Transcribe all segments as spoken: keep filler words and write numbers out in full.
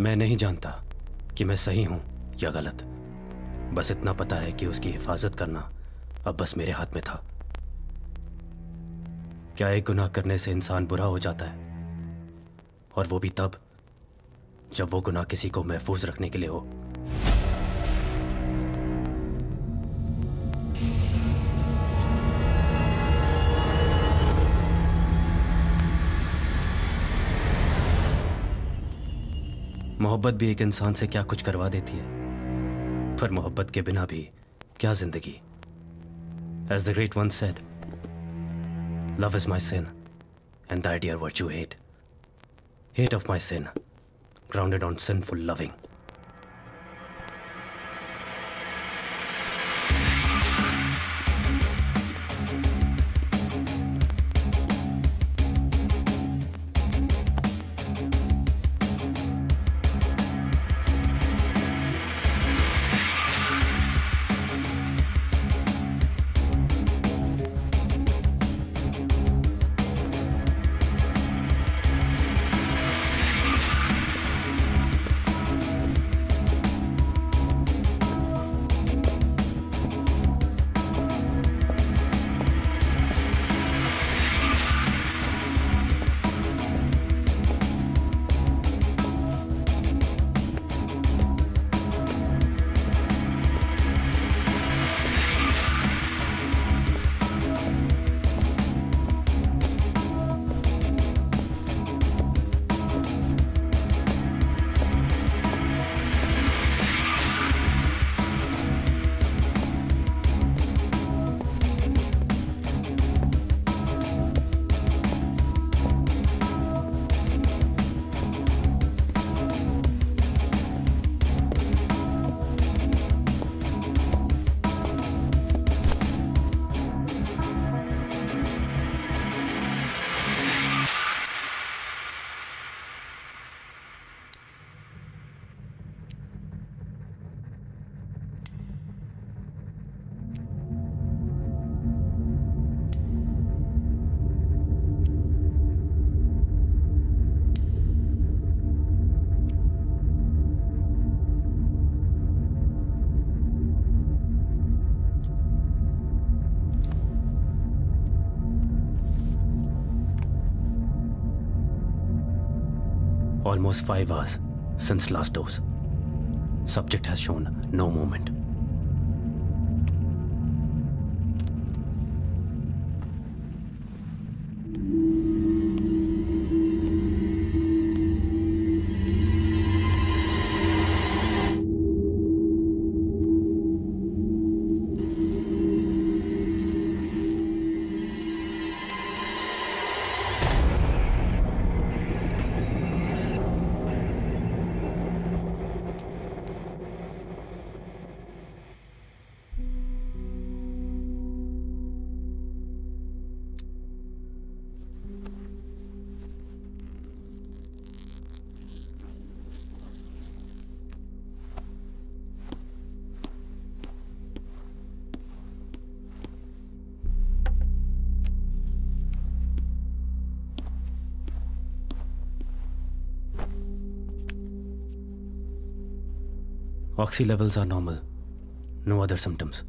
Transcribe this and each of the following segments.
मैं नहीं जानता कि मैं सही हूं या गलत। बस इतना पता है कि उसकी हिफाजत करना अब बस मेरे हाथ में था। क्या एक गुनाह करने से इंसान बुरा हो जाता है, और वो भी तब जब वो गुनाह किसी को महफूज रखने के लिए हो। मोहब्बत भी एक इंसान से क्या कुछ करवा देती है, पर मोहब्बत के बिना भी क्या जिंदगी। As the great one said, love is my sin, and thy dear virtue hate. Hate of my sin, grounded on sinful loving. Almost five hours since last dose. Subject has shown no movement. Oxy levels are normal. No other symptoms.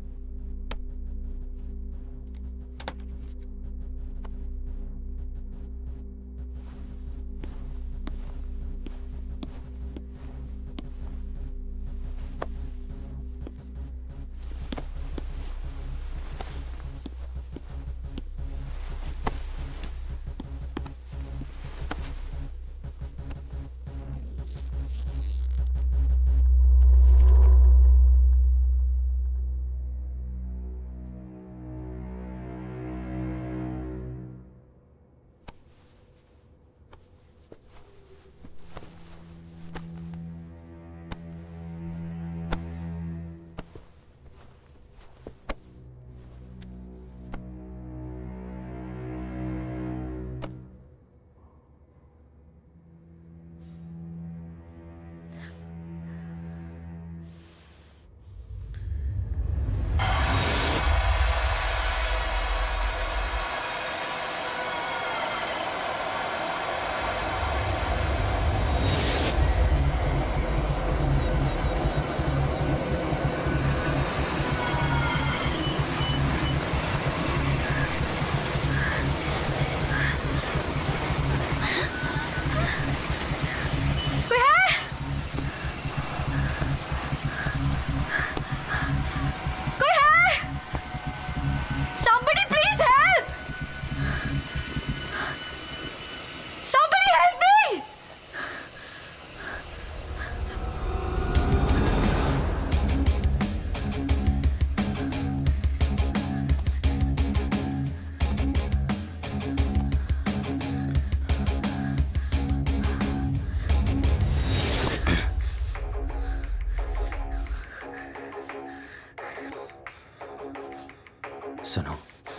सुनो,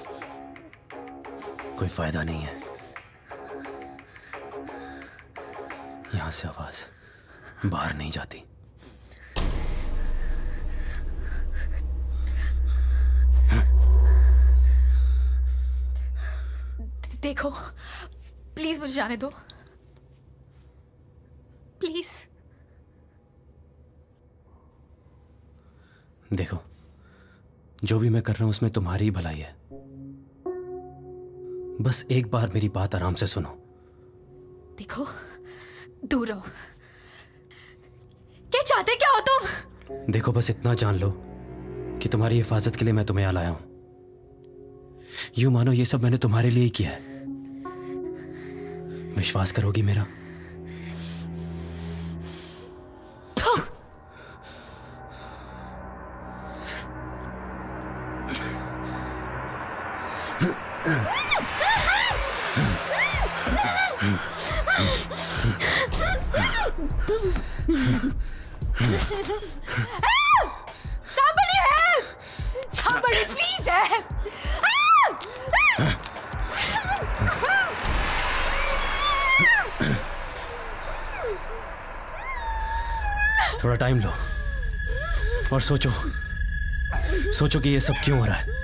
कोई फायदा नहीं है। यहां से आवाज बाहर नहीं जाती। देखो, प्लीज मुझे जाने दो, प्लीज। देखो, जो भी मैं कर रहा हूं उसमें तुम्हारी ही भलाई है। बस एक बार मेरी बात आराम से सुनो। देखो, दूर रहो। क्या चाहते क्या हो तुम? देखो, बस इतना जान लो कि तुम्हारी हिफाजत के लिए मैं तुम्हें यहाँ लाया हूं। यूं मानो ये सब मैंने तुम्हारे लिए ही किया है। विश्वास करोगी मेरा? Somebody help! Somebody please help! थोड़ा टाइम लो और सोचो, सोचो कि ये सब क्यों हो रहा है।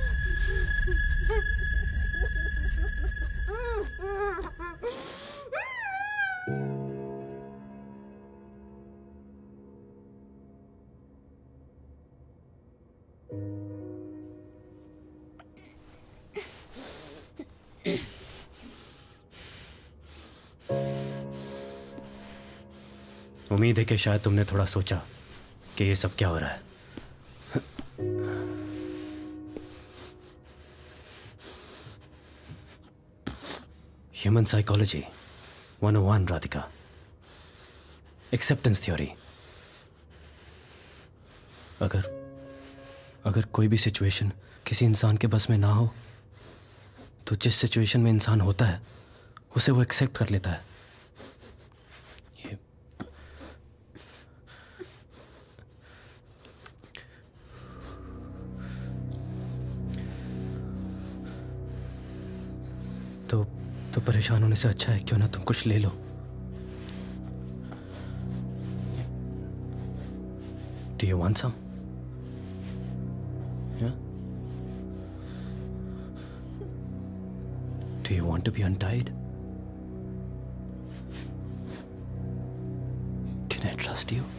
उम्मीद है कि शायद तुमने थोड़ा सोचा कि ये सब क्या हो रहा है। Human psychology one o one, Radhika. Acceptance theory. अगर अगर कोई भी सिचुएशन किसी इंसान के बस में ना हो तो जिस सिचुएशन में इंसान होता है उसे वो एक्सेप्ट कर लेता है। ये तो तो परेशान होने से अच्छा है क्यों ना तुम कुछ ले लो। Do you want some? Yeah? Do you want to be untied? Can I trust you?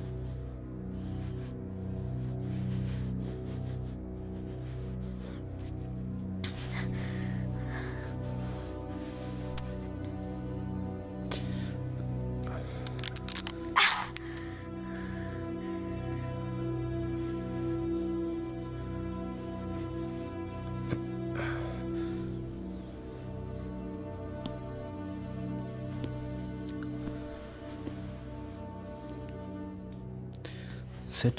Sit.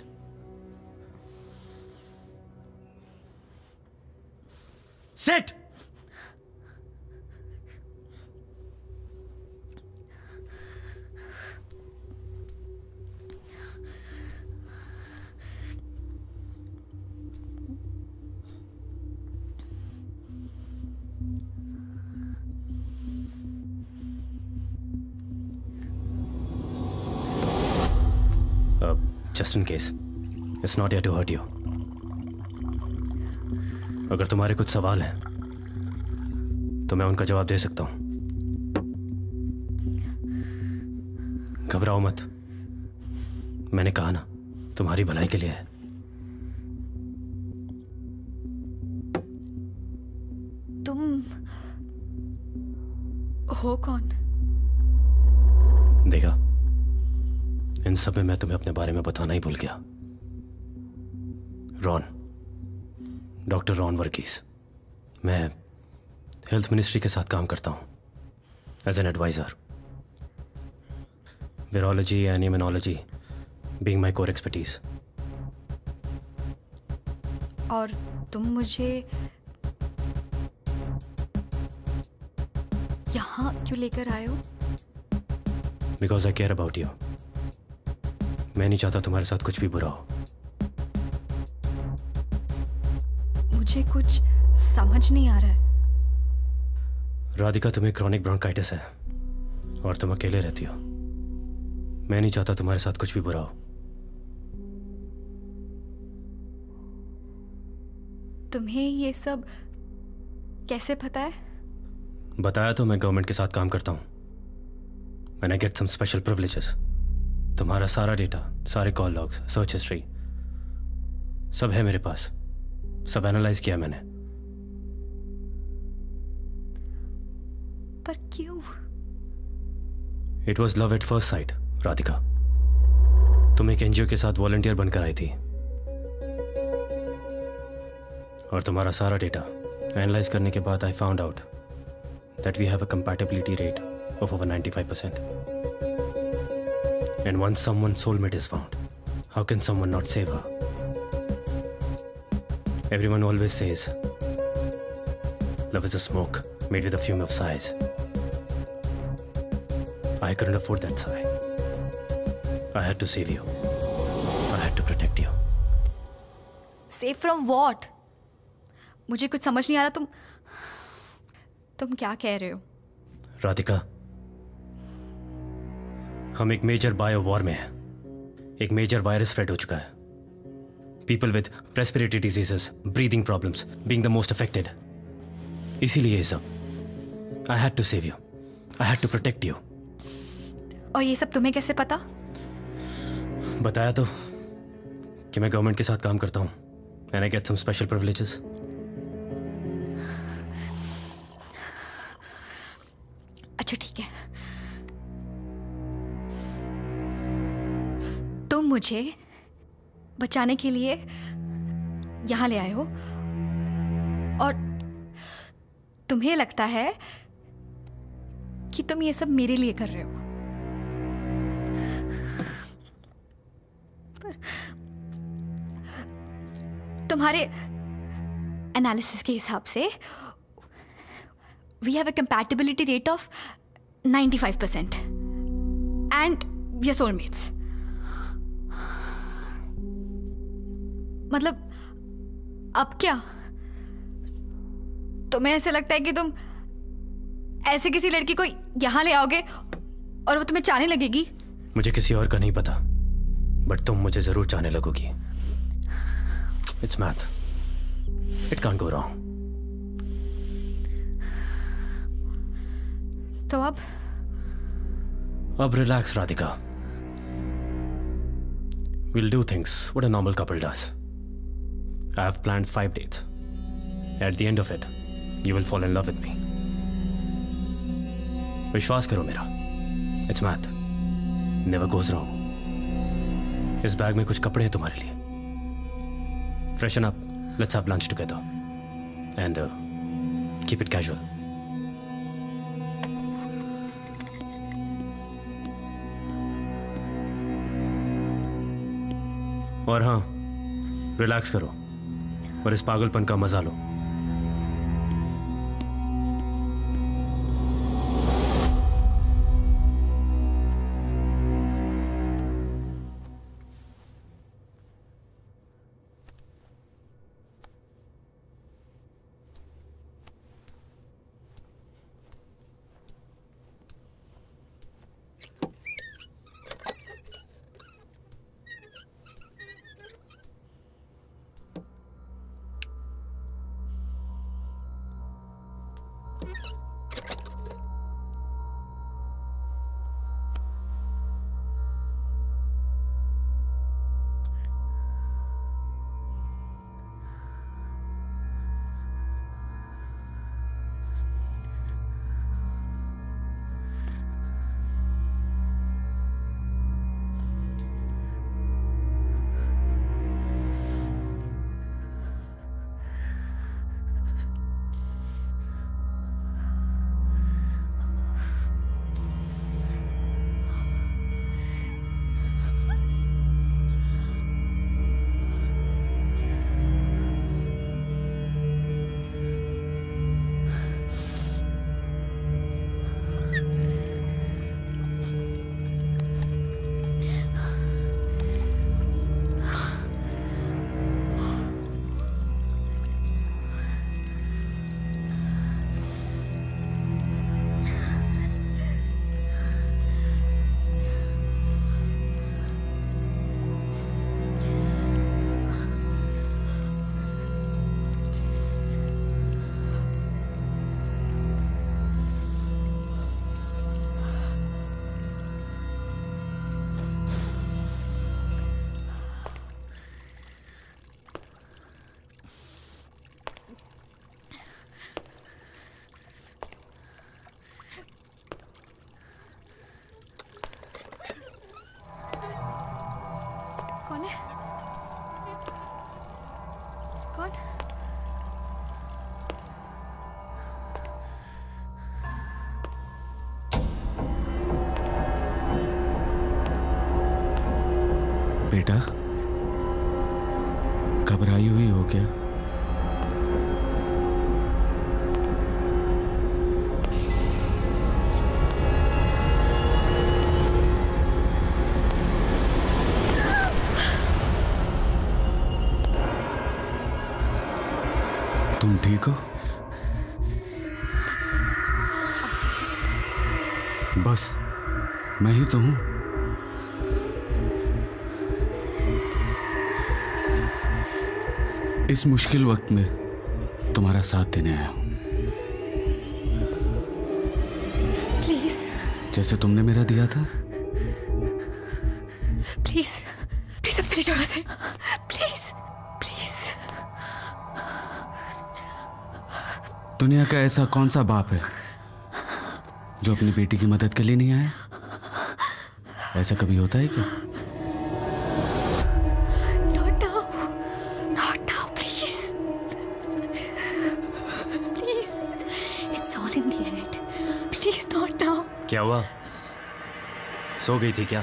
Sit! Just in case, it's not here to hurt you. अगर तुम्हारे कुछ सवाल हैं तो मैं उनका जवाब दे सकता हूं। घबराओ मत, मैंने कहा ना तुम्हारी भलाई के लिए है। तुम हो कौन? देखा, इन सब में मैं तुम्हें अपने बारे में बताना ही भूल गया। Ron, doctor Ron Varghese. मैं हेल्थ मिनिस्ट्री के साथ काम करता हूं as an advisor. Virology and immunology being my core expertise. और तुम मुझे यहां क्यों लेकर आए हो? Because I care about you. मैं नहीं चाहता तुम्हारे साथ कुछ भी बुरा हो। मुझे कुछ समझ नहीं आ रहा है। राधिका, तुम्हें क्रॉनिक ब्रोंकाइटिस है और तुम अकेले रहती हो। मैं नहीं चाहता तुम्हारे साथ कुछ भी बुरा हो। तुम्हें ये सब कैसे पता है? बताया तो, मैं गवर्नमेंट के साथ काम करता हूं। When I get some special privileges, तुम्हारा सारा डेटा, सारे कॉल लॉग्स, सर्च हिस्ट्री सब है मेरे पास। सब एनालाइज किया मैंने। पर क्यों? It was love at first sight, Radhika. तुम एक एनजीओ के साथ वॉलंटियर बनकर आई थी और तुम्हारा सारा डेटा एनालाइज करने के बाद I found out that we have a compatibility rate of over ninety-five percent. And once someone's soulmate is found, how can someone not save her? Everyone always says, love is a smoke made with a fume of sighs. I couldn't afford that sigh. I had to save you. I had to protect you. Save from what? मुझे कुछ समझ नहीं आ रहा। तुम तुम क्या कह रहे हो? राधिका, हम एक मेजर बायो वॉर में हैं। एक मेजर वायरस स्प्रेड हो चुका है। People with respiratory diseases, breathing problems being the most affected. इसीलिए ये सब। I had to save you, I had to protect you. और ये सब तुम्हें कैसे पता? बताया तो कि मैं गवर्नमेंट के साथ काम करता हूं and I get some special privileges. अच्छा ठीक है, तुम मुझे बचाने के लिए यहां ले आए हो और तुम्हें लगता है कि तुम ये सब मेरे लिए कर रहे हो। पर तुम्हारे एनालिसिस के हिसाब से we have a compatibility rate of ninety-five percent and we are soulmates. मतलब अब क्या? तुम्हें ऐसे लगता है कि तुम ऐसे किसी लड़की को यहां ले आओगे और वो तुम्हें चाहने लगेगी? मुझे किसी और का नहीं पता, बट तुम मुझे जरूर चाहने लगोगी। It's math. It can't go wrong. तो अब अब relax Radhika. We'll do things what a normal couple does. I have planned five dates. At the end of it, you will fall in love with me. विश्वास करो मेरा। It's math. Never goes wrong. इस bag में कुछ कपड़े हैं तुम्हारे लिए। Freshen up. Let's have lunch together. And uh, keep it casual. और हाँ, रिलैक्स करो और इस पागलपन का मजा लो। कौन है? कौन? बेटा, घबराई हुई हो क्या? तुम ठीक हो? बस मैं ही तो हूं। इस मुश्किल वक्त में तुम्हारा साथ देने आया हूं। प्लीज। जैसे तुमने मेरा दिया था। प्लीज प्लीज अब चले जाओ यहाँ से। Please please. दुनिया का ऐसा कौन सा बाप है जो अपनी बेटी की मदद के लिए नहीं आया? ऐसा कभी होता है क्या? Not now. Not now, please. Please. It's all in the head. Please, not now. क्या हुआ? सो गई थी क्या?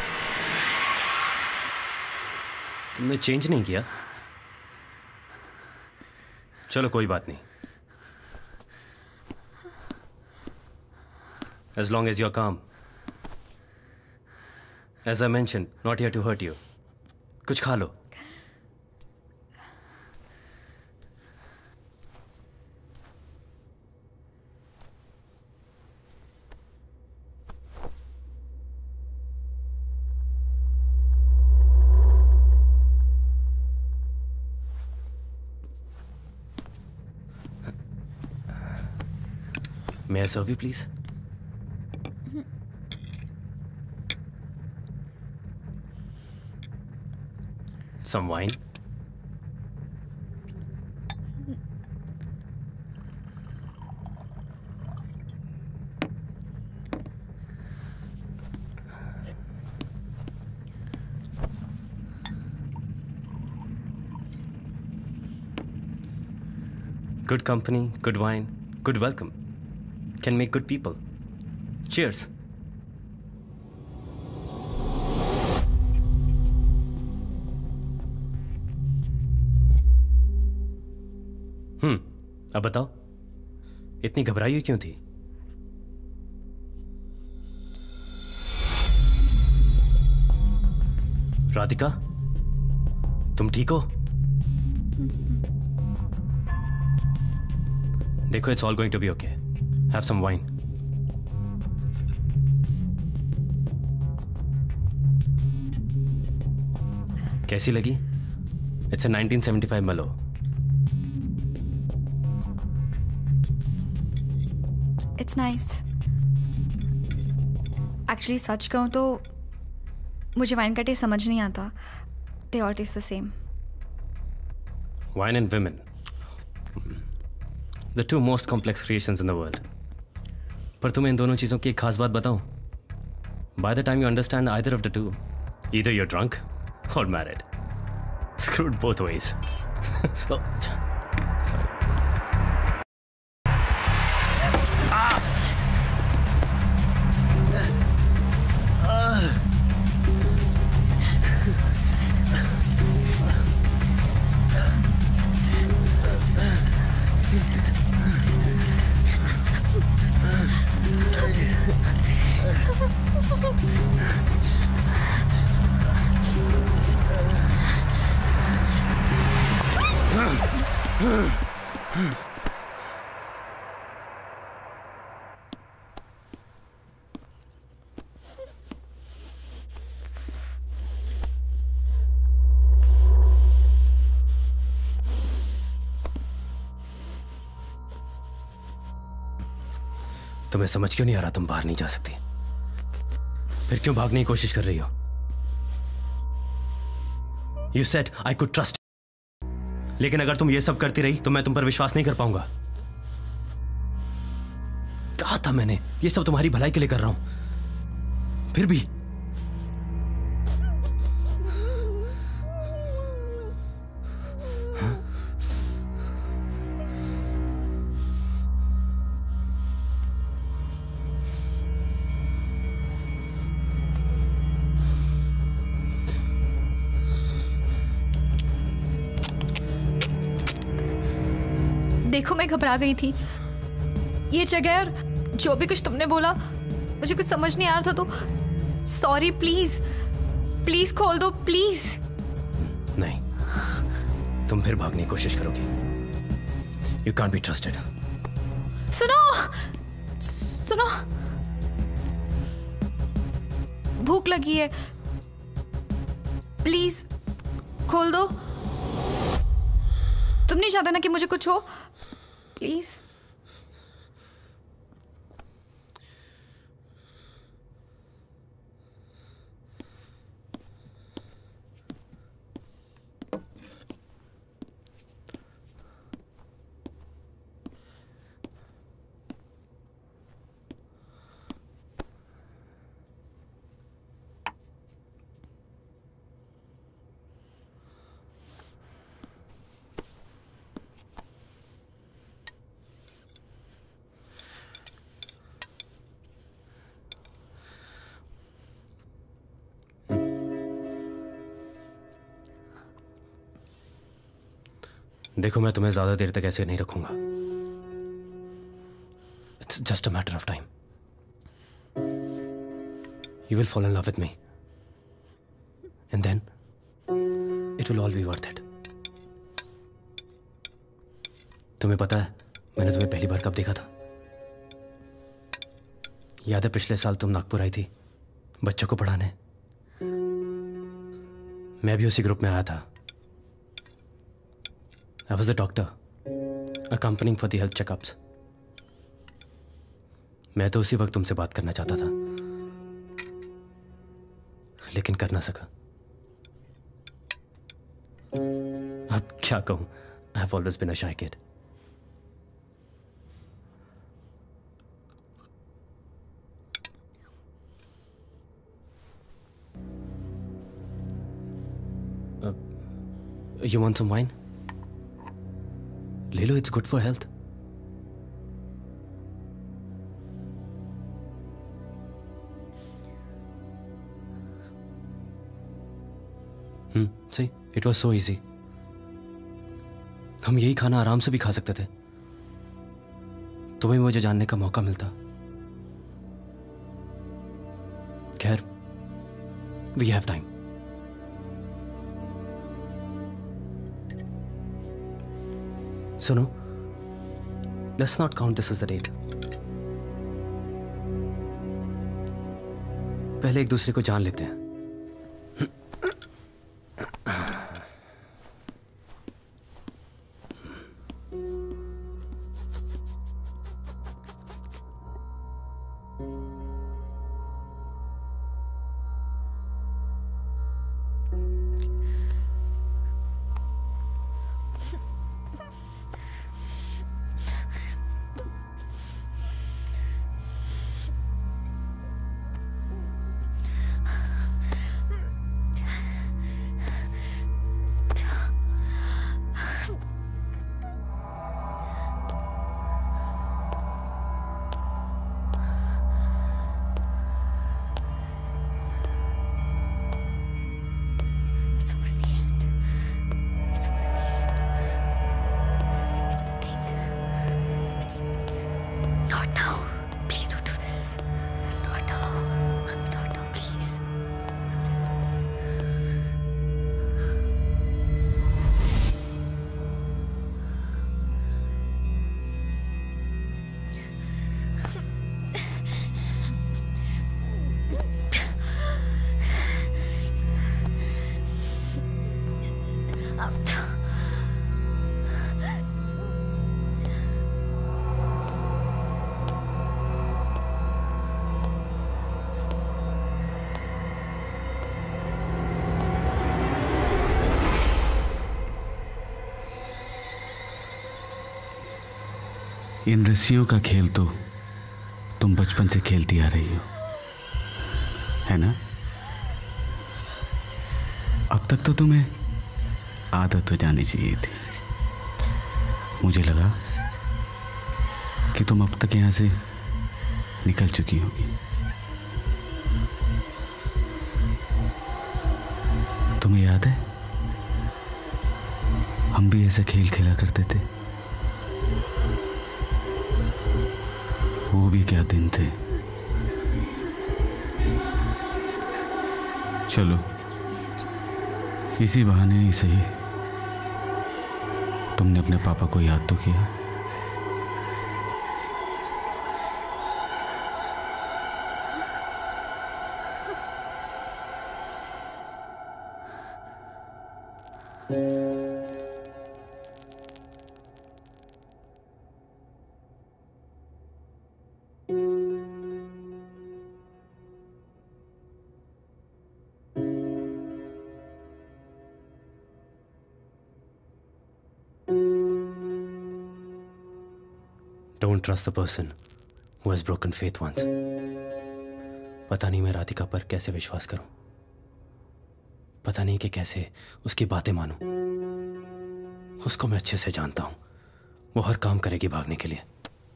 तुमने चेंज नहीं किया? चलो कोई बात नहीं। As long as you're calm. As I mentioned, not here to hurt you. कुछ खा लो। May I serve you, please? Some wine? Good company, good wine, good welcome. Can make good people. Cheers. हम्म अब बताओ, इतनी घबराई हुई क्यों थी? राधिका, तुम ठीक हो? देखो, it's all going to be okay. Have some wine. कैसी लगी? It's a nineteen seventy five merlot. It's nice. Actually सच कहूँ तो मुझे वाइन का टेस्ट समझ नहीं आता। They all taste the same. Wine and women, the two most complex creations in the world. पर तुम्हें इन दोनों चीज़ों की एक खास बात बताऊं? By the time you understand either of the two, either you are drunk or married. Screwed both ways. Oh, sorry. Ah! तुम्हें समझ क्यों नहीं आ रहा तुम बाहर नहीं जा सकती? फिर क्यों भागने की कोशिश कर रही हो? You said I could trust you. लेकिन अगर तुम ये सब करती रही तो मैं तुम पर विश्वास नहीं कर पाऊंगा। कहा था मैंने, ये सब तुम्हारी भलाई के लिए कर रहा हूं। फिर भी देखो मैं घबरा गई थी। ये जगह और जो भी कुछ तुमने बोला मुझे कुछ समझ नहीं आ रहा था, तो सॉरी। प्लीज प्लीज खोल दो प्लीज। नहीं, तुम फिर भागने की कोशिश करोगी। You can't be trusted. सुनो सुनो, भूख लगी है, प्लीज खोल दो। तुम नहीं चाहते ना कि मुझे कुछ हो? प्लीज। देखो, मैं तुम्हें ज्यादा देर तक ऐसे नहीं रखूंगा। It's just a matter of time. You will fall in love with me and then it will all be worth it. तुम्हें पता है मैंने तुम्हें पहली बार कब देखा था? याद है पिछले साल तुम नागपुर आई थी बच्चों को पढ़ाने? मैं भी उसी ग्रुप में आया था। I was the doctor, accompanying for the health checkups. मैं तो उसी वक्त तुमसे बात करना चाहता था, लेकिन कर ना सका। अब क्या कहूं? I have always been a shy kid. Uh, you want some wine? ले लो, it's good for health. Hmm सही, इट वॉज सो इजी। हम यही खाना आराम से भी खा सकते थे, तुम्हें मुझे जानने का मौका मिलता। खैर, वी हैव टाइम। सुनो, let's not count this as the date. पहले एक दूसरे को जान लेते हैं। इन रस्सियों का खेल तो तुम बचपन से खेलती आ रही हो, है ना? अब तक तो तुम्हें आदत हो जानी चाहिए थी। मुझे लगा कि तुम अब तक यहाँ से निकल चुकी होगी। तुम्हें याद है हम भी ऐसा खेल खेला करते थे? वो भी क्या दिन थे। चलो इसी बहाने ही सही तुमने अपने पापा को याद तो किया। Don't trust the person who has broken faith once. पता नहीं मैं राधिका पर कैसे विश्वास करूं, पता नहीं कि कैसे उसकी बातें मानूं। उसको मैं अच्छे से जानता हूं, वो हर काम करेगी भागने के लिए,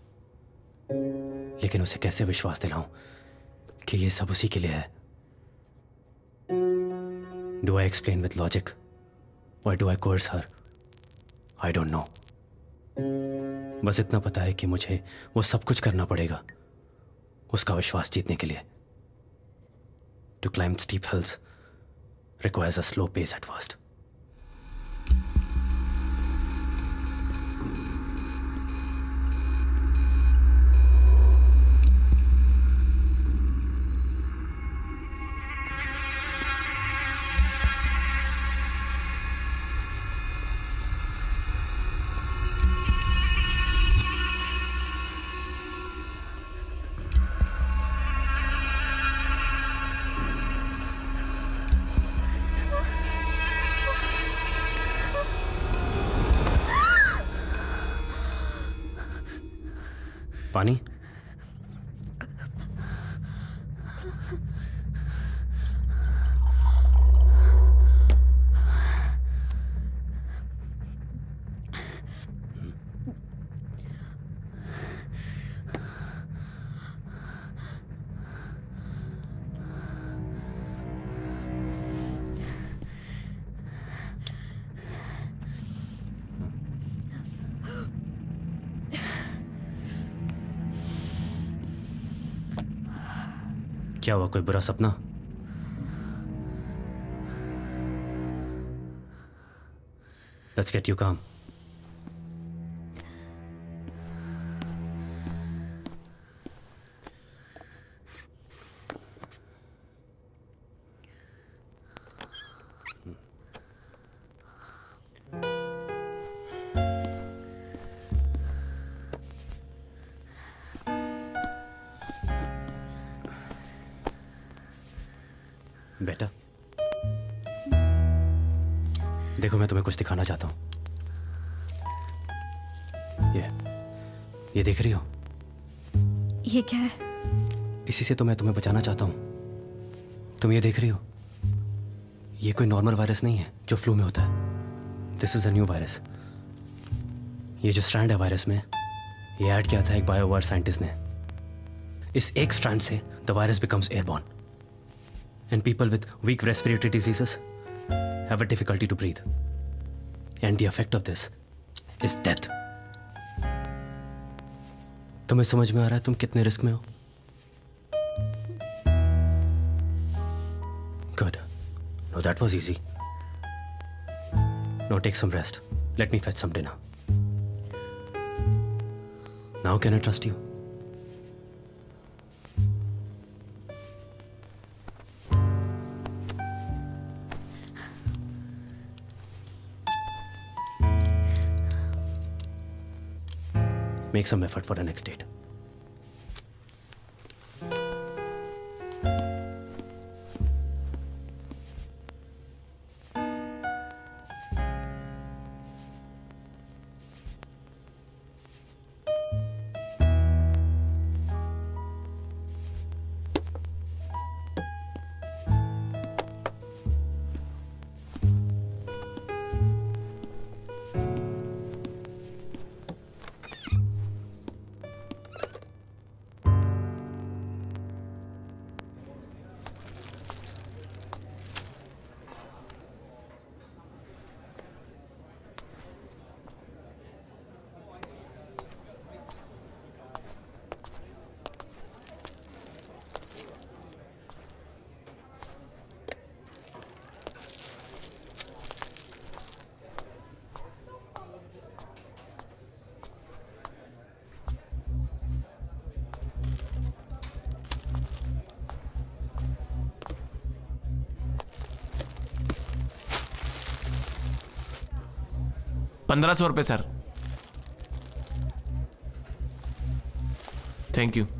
लेकिन उसे कैसे विश्वास दिलाऊं कि ये सब उसी के लिए है। Do I explain with logic or do I coerce her? I don't know. बस इतना पता है कि मुझे वो सब कुछ करना पड़ेगा उसका विश्वास जीतने के लिए। To climb steep hills requires a slow pace at first. पानी? क्या हुआ, कोई बुरा सपना? Let's get you calm. बेटा देखो, मैं तुम्हें कुछ दिखाना चाहता हूं। ये ये देख रही हो? ये क्या है? इसी से तो मैं तुम्हें बचाना चाहता हूं। तुम ये देख रही हो? ये कोई नॉर्मल वायरस नहीं है जो फ्लू में होता है। This is a new virus. ये जो स्ट्रैंड है वायरस में, ये ऐड किया था एक बायोवार साइंटिस्ट ने। इस एक स्ट्रैंड से the virus becomes airborne and people with weak respiratory diseases have a difficulty to breathe, and the effect of this is death. तुम्हें समझ में आ रहा है तुम कितने रिस्क में हो? Good. No, that was easy. Now take some rest. Let me fetch some dinner. Now can I trust you? Make some effort for the next date. पंद्रह सौ रुपये सर। Thank you.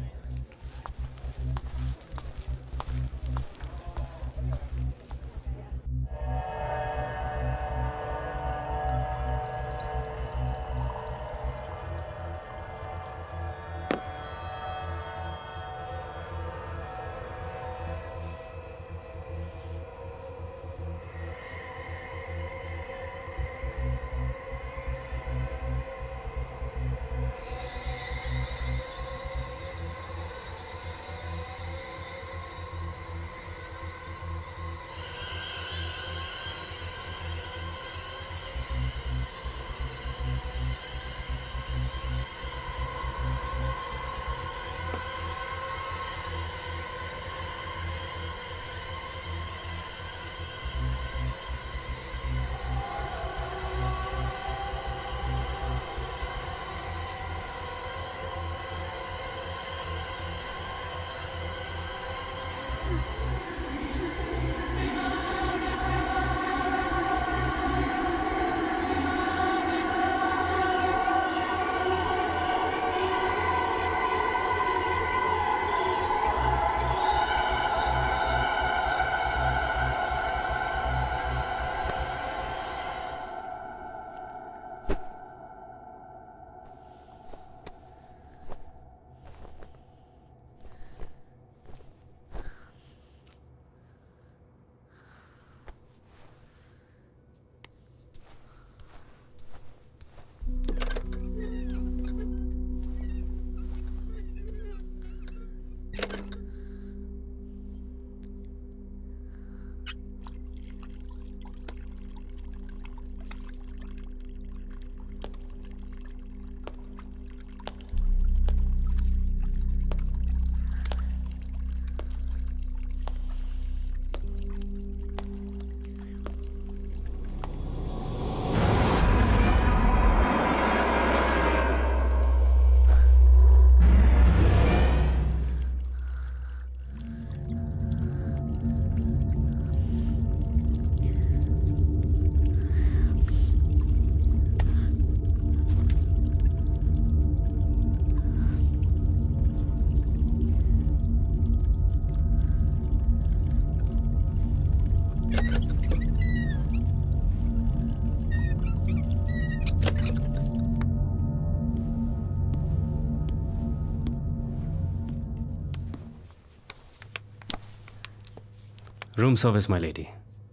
Room service, my lady.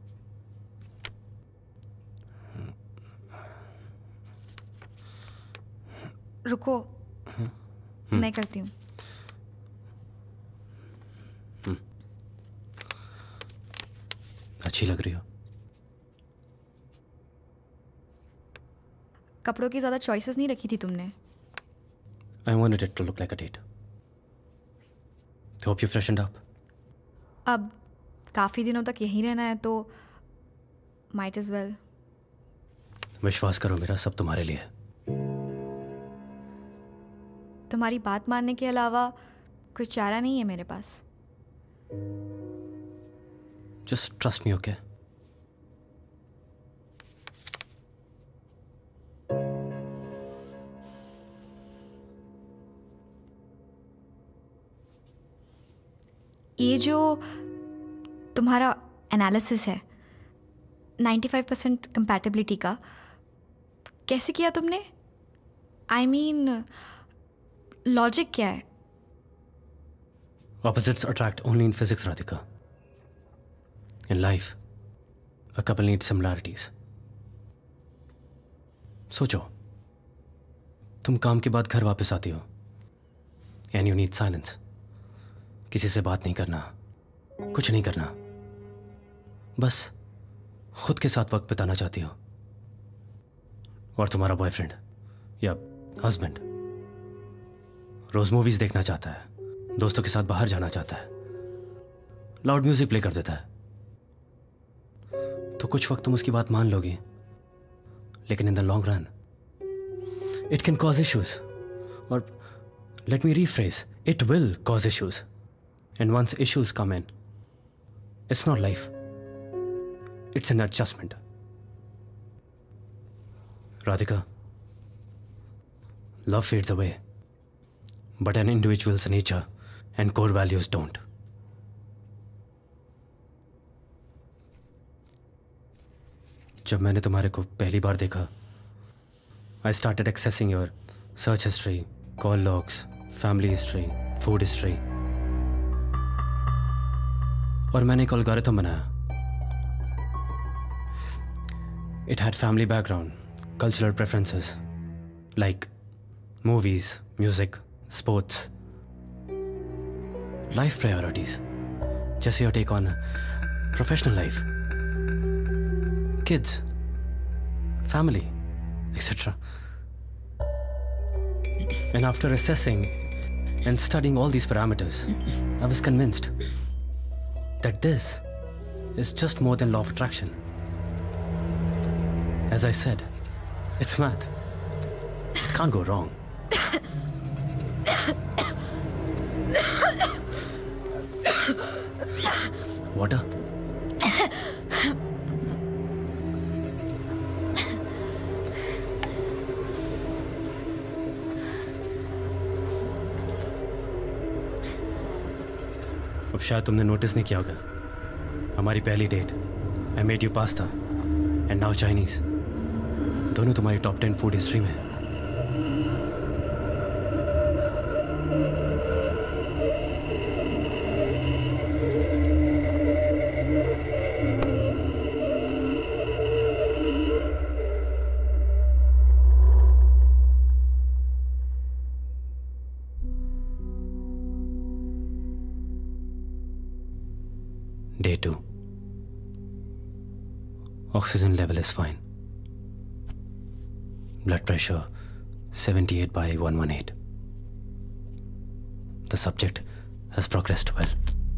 रुको, मैं करती हूँ। अच्छी लग रही हो। कपड़ों की ज़्यादा चॉइसेस नहीं रखी थी तुमने। I wanted it to look like a date. Hope you freshened up. अब काफ़ी दिनों तक यहीं रहना है तो might as well. विश्वास करो मेरा, सब तुम्हारे लिए है। तुम्हारी बात मानने के अलावा कोई चारा नहीं है मेरे पास। Just trust me, okay? ये जो तुम्हारा एनालिसिस है नाइन्टी फाइव परसेंट कंपैटिबिलिटी का, कैसे किया तुमने? आई मीन लॉजिक क्या है? Opposites attract only in physics, Radhika. In life, a couple needs similarities. सोचो, तुम काम के बाद घर वापस आती हो and you need silence. किसी से बात नहीं करना, कुछ नहीं करना, बस खुद के साथ वक्त बिताना चाहती हो। और तुम्हारा बॉयफ्रेंड या हस्बैंड रोज मूवीज देखना चाहता है, दोस्तों के साथ बाहर जाना चाहता है, लाउड म्यूजिक प्ले कर देता है, तो कुछ वक्त तुम उसकी बात मान लोगी, लेकिन in the long run it can cause issues, और let me rephrase, it will cause issues, and once issues come in, it's not life, it's an adjustment. Radhika, love fades away, but an individual's nature and core values don't. जब मैंने तुम्हारे को पहली बार देखा, I started accessing your search history, call logs, family history, food history. और मैंने एक algorithm बनाया. It had family background, cultural preferences, like movies, music, sports, life priorities, just your take on professional life, kids, family, et cetera. And after assessing and studying all these parameters, I was convinced that this is just more than law of attraction. As I said, it's math. It can't go wrong. Water? अब शायद तुमने notice नहीं किया होगा, हमारी पहली date, I made you pasta and now Chinese, दोनों तुम्हारी टॉप टेन फूड हिस्ट्री में है. Day two. Oxygen level is fine. Blood pressure seventy-eight by one eighteen. The subject has progressed well.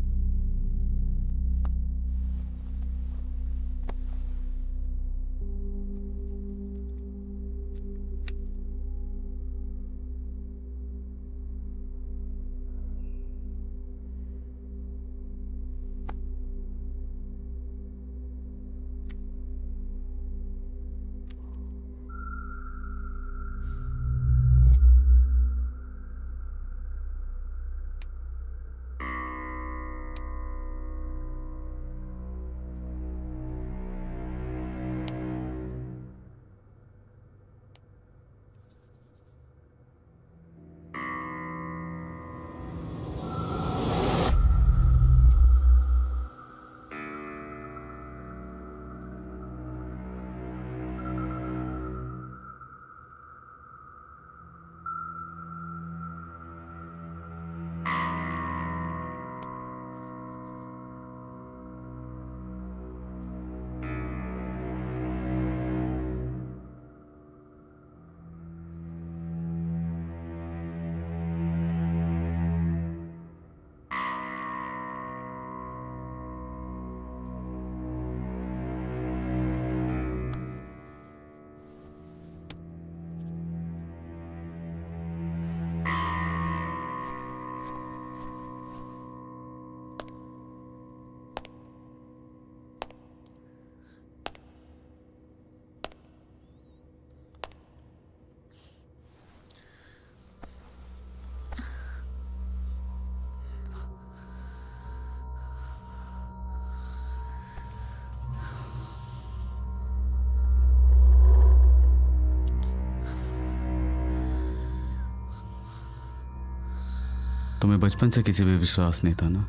तुम्हें बचपन से किसी पे विश्वास नहीं था ना?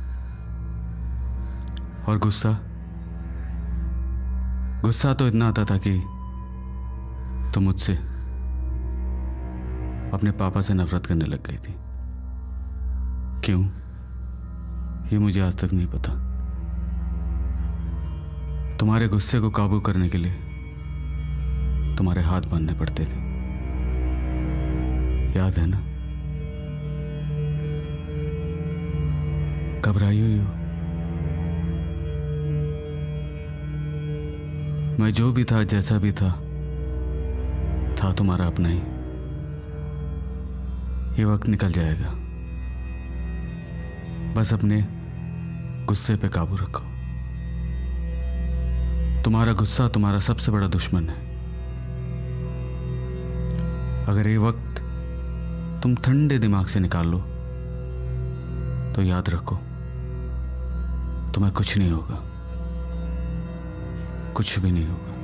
और गुस्सा गुस्सा तो इतना आता था कि तुम मुझसे अपने पापा से नफरत करने लग गई थी. क्यों, ये मुझे आज तक नहीं पता. तुम्हारे गुस्से को काबू करने के लिए तुम्हारे हाथ बांधने पड़ते थे, याद है ना? घबराई हुई हो? मैं जो भी था, जैसा भी था, था तुम्हारा अपना ही. ये वक्त निकल जाएगा, बस अपने गुस्से पे काबू रखो. तुम्हारा गुस्सा तुम्हारा सबसे बड़ा दुश्मन है. अगर ये वक्त तुम ठंडे दिमाग से निकाल लो तो याद रखो, तुम्हें कुछ नहीं होगा, कुछ भी नहीं होगा।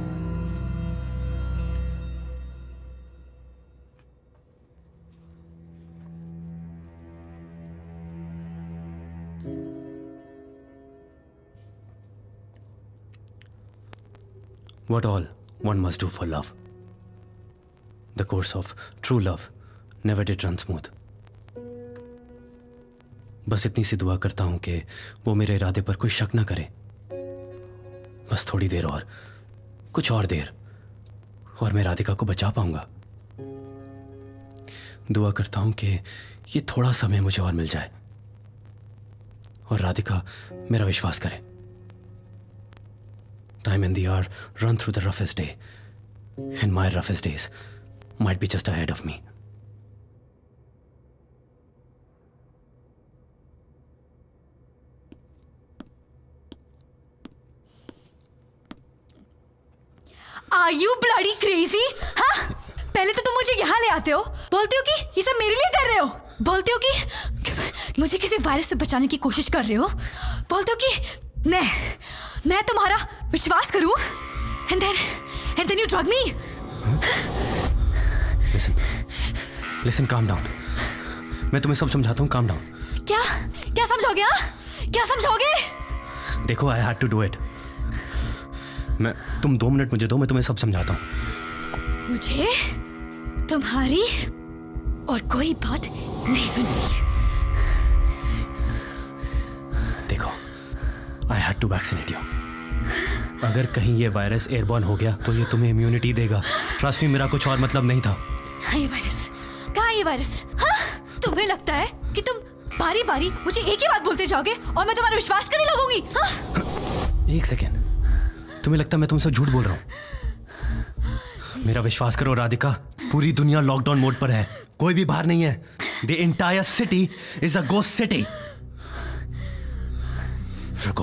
What all one must do for love. The course of true love never did run smooth. बस इतनी सी दुआ करता हूं कि वो मेरे इरादे पर कोई शक ना करे। बस थोड़ी देर और, कुछ और देर, और मैं राधिका को बचा पाऊंगा। दुआ करता हूं कि ये थोड़ा समय मुझे और मिल जाए और राधिका मेरा विश्वास करे। Time and the hour run through the roughest day, and my roughest days might be just ahead of me. Are you bloody crazy? हाँ? पहले तो तुम मुझे यहाँ ले आते हो, बोलते हो कि ये सब मेरे लिए कर रहे हो, बोलते हो कि मुझे किसी वायरस से बचाने की कोशिश कर रहे हो, बोलते हो कि मैं मैं तुम्हारा विश्वास करूं, and then and then you drug me. Listen, listen, calm down. मैं तुम्हें सब समझाता हूँ, calm down. क्या क्या समझोगे? हाँ, क्या समझोगे? देखो, I had to do it. मैं तुम दो मिनट मुझे दो, मैं तुम्हें सब समझाता हूँ। मुझे तुम्हारी और कोई बात नहीं सुननी। देखो, I had to vaccinate you. अगर कहीं ये वायरस एयरबॉर्न हो गया तो ये तुम्हें इम्यूनिटी देगा। ट्रस्ट मी, मेरा कुछ और मतलब नहीं था। हाँ, ये वायरस कहाँ? ये वायरस? हाँ, तुम्हें लगता है कि तुम बारी बारी मुझे एक ही बात बोलते जाओगे और मैं तुम्हारा विश्वास करने लगूंगी? हाँ? एक सेकेंड, तुम्हें लगता है मैं तुमसे झूठ बोल रहा हूँ? मेरा विश्वास करो राधिका, पूरी दुनिया लॉकडाउन मोड पर है, कोई भी बाहर नहीं है। The entire city is a ghost city. रुको,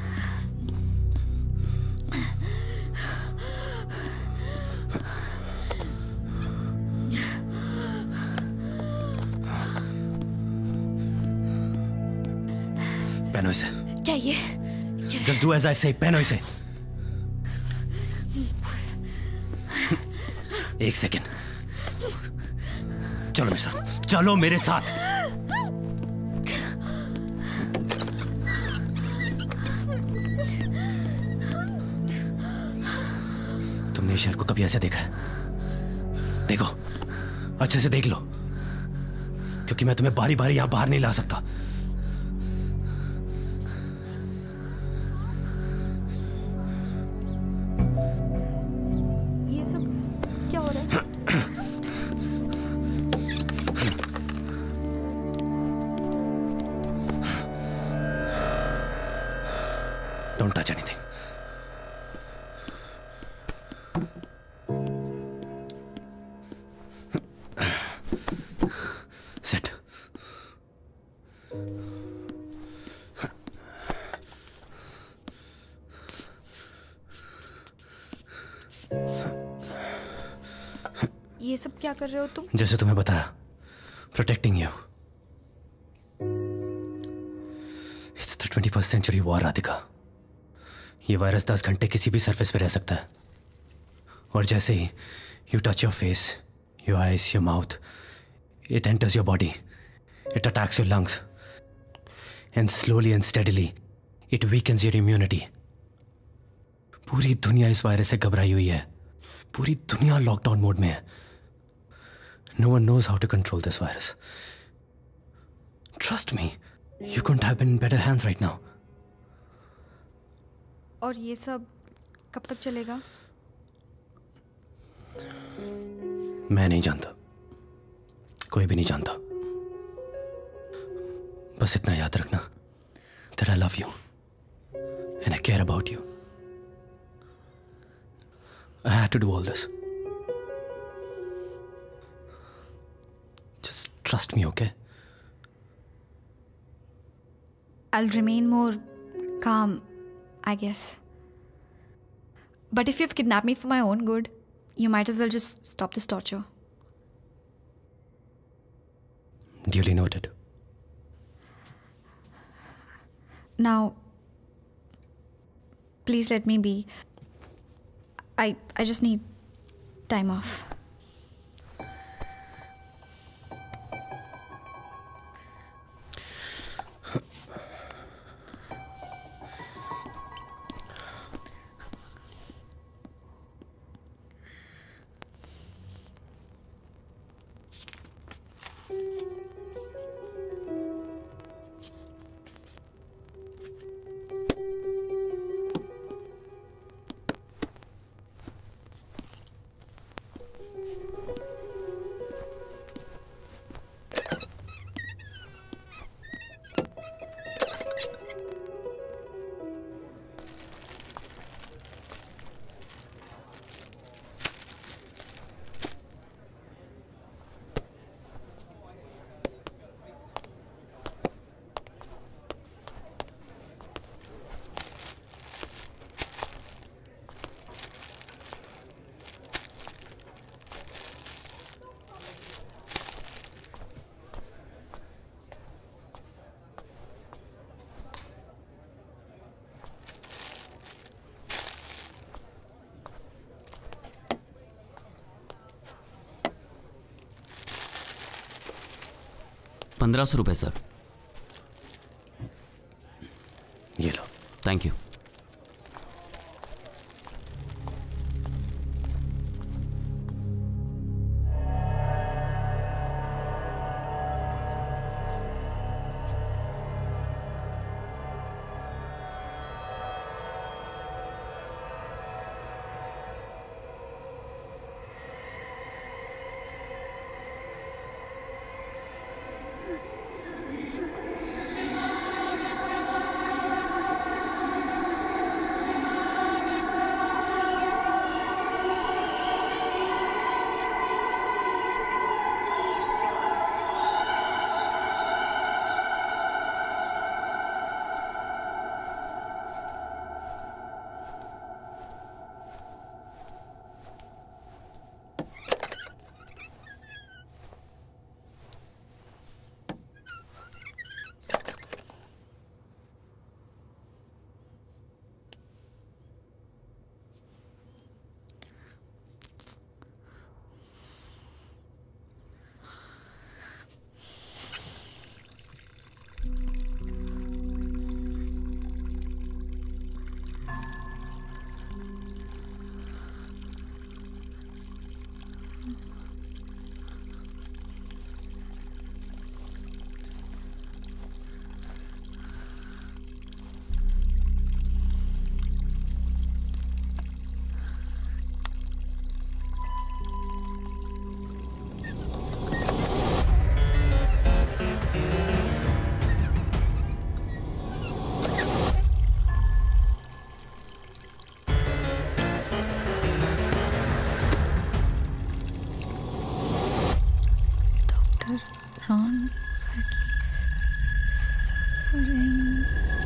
पहनो इसे। क्या ये? Just do as I say, पहनो इसे। एक सेकेंड, चलो मेरे साथ, चलो मेरे साथ। तुमने शहर को कभी ऐसे देखा है? देखो, अच्छे से देख लो, क्योंकि मैं तुम्हें बारी बारी यहां बाहर नहीं ला सकता। Don't touch anything. Sit. ये सब क्या कर रहे हो तुम? जैसे तुम्हें बताया, protecting you. It's the twenty-first century war, Radhika. ये वायरस दस घंटे किसी भी सरफेस पे रह सकता है, और जैसे ही you touch your face, your eyes, your mouth, it enters your body, it attacks your lungs, and slowly and steadily it weakens your immunity. पूरी दुनिया इस वायरस से घबराई हुई है, पूरी दुनिया लॉकडाउन मोड में है। No one knows how to control this virus. Trust me, you couldn't have been in better hands right now. और ये सब कब तक चलेगा? मैं नहीं जानता, कोई भी नहीं जानता। बस इतना याद रखना that I love you and I care about you. I had to do all this. Just trust me, okay? I'll remain more calm, I guess. But if you've kidnapped me for my own good, you might as well just stop this torture. Duly noted. Now, please let me be. I I just need time off. पंद्रह सौ रुपये सर। ये लो। Thank you. Ron Varghese suffering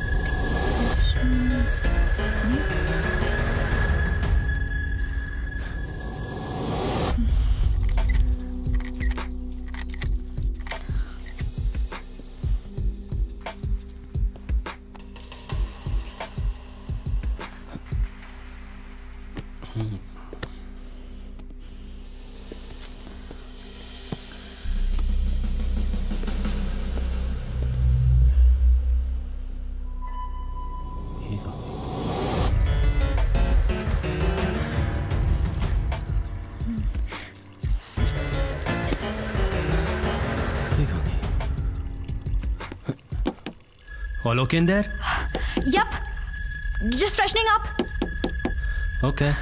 All okay in there? Yup. Just freshening up. Okay.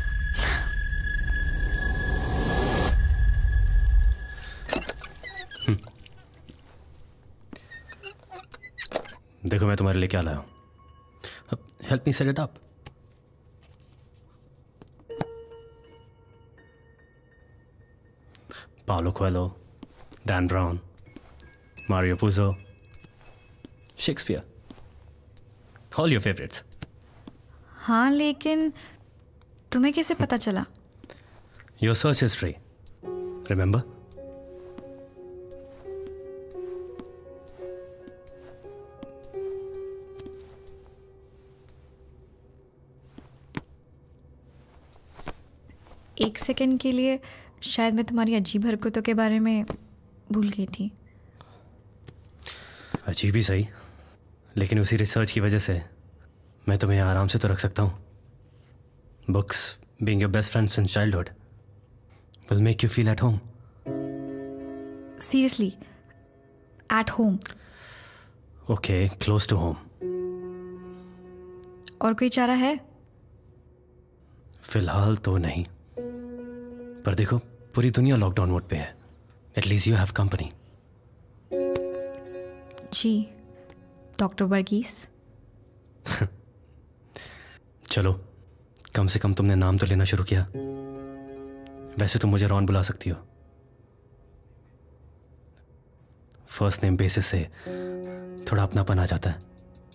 देखो मैं तुम्हारे लिए क्या लाया हूं. Help me set it up. Paulo Coelho, Dan Brown, Mario Puzo, Shakespeare. All your favorites. हाँ, लेकिन तुम्हें कैसे पता चला? Your search history. Remember? एक सेकंड के लिए शायद मैं तुम्हारी अजीब हरकतों के बारे में भूल गई थी। अजीब ही सही, लेकिन उसी रिसर्च की वजह से मैं तुम्हें आराम से तो रख सकता हूँ। Books, being your best friend since childhood, will make you feel at home. Seriously, at home. Okay, close to home. और कोई चारा है? फिलहाल तो नहीं, पर देखो पूरी दुनिया लॉकडाउन मोड पे है। At least you have company. जी डॉक्टर वर्गीस। चलो, कम से कम तुमने नाम तो लेना शुरू किया। वैसे तुम मुझे रॉन बुला सकती हो। फर्स्ट नेम बेसिस से थोड़ा अपनापन आ जाता है।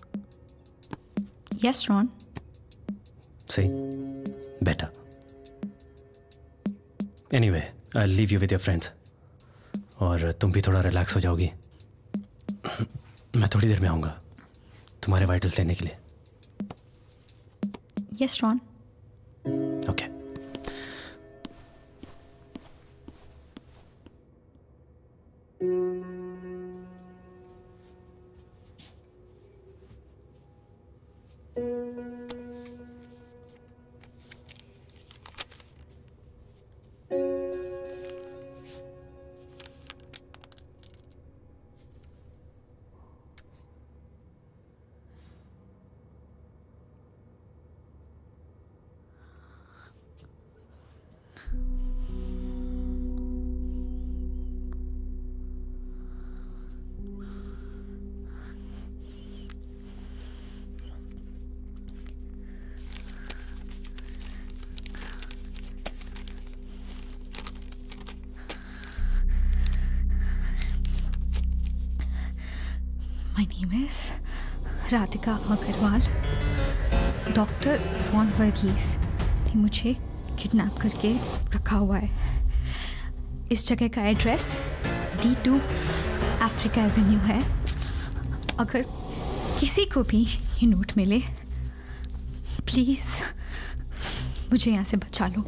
Yes Ron. सही, better. Anyway, I leave you with your friends, और तुम भी थोड़ा रिलैक्स हो जाओगी। मैं थोड़ी देर में आऊँगा तुम्हारे वाइटल्स लेने के लिए। Yes Ron. Okay. My name is Radhika Agarwal. Doctor Ron Varghese ने मुझे किडनैप करके रखा हुआ है। इस जगह का address D two Africa avenue है। अगर किसी को भी ये नोट मिले, प्लीज़ मुझे यहाँ से बचा लो।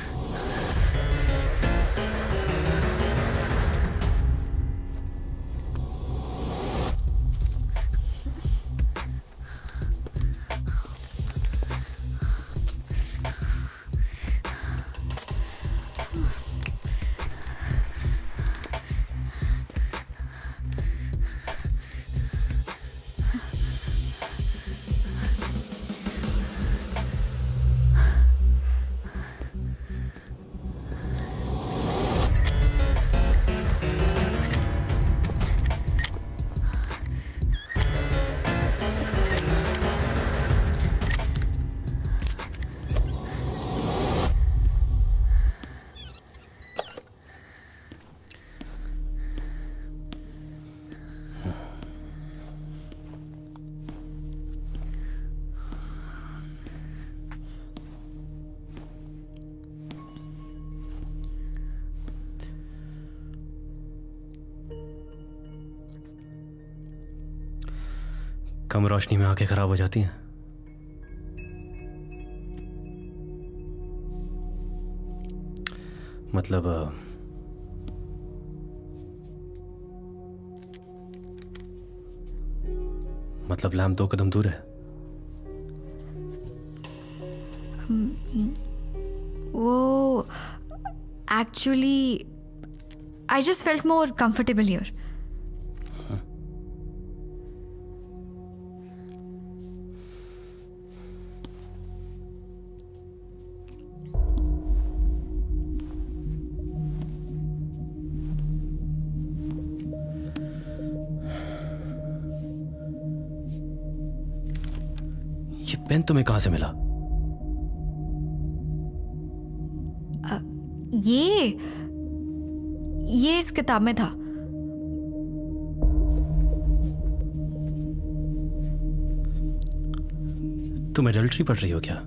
कम रोशनी में आंखें खराब हो जाती हैं। मतलब मतलब लैम्प दो कदम दूर है। वो actually I just felt more comfortable here. ये पेन तुम्हें कहां से मिला? आ, ये ये इस किताब में था। तुम एडल्ट्री पढ़ रही हो क्या?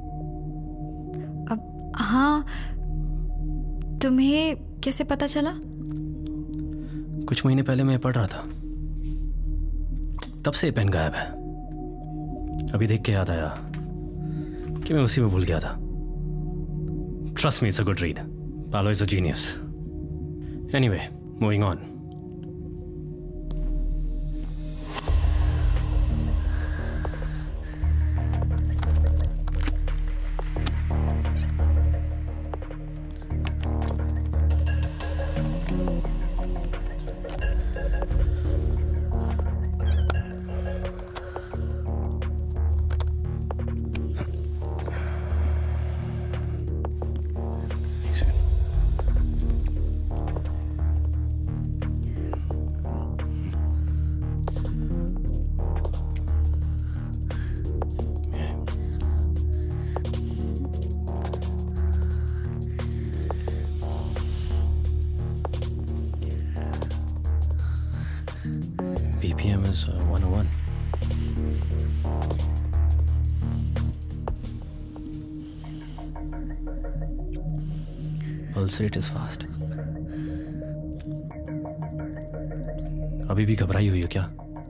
अब हाँ, तुम्हें कैसे पता चला? कुछ महीने पहले मैं पढ़ रहा था, तब से ये पेन गायब है। अभी देख के याद आया कि मैं उसी में भूल गया था। Trust me, it's a good read. Paolo is a genius. Anyway, moving on. B P M is uh, one oh one. Pulse rate is fast. अभी भी घबराई हुई हो क्या?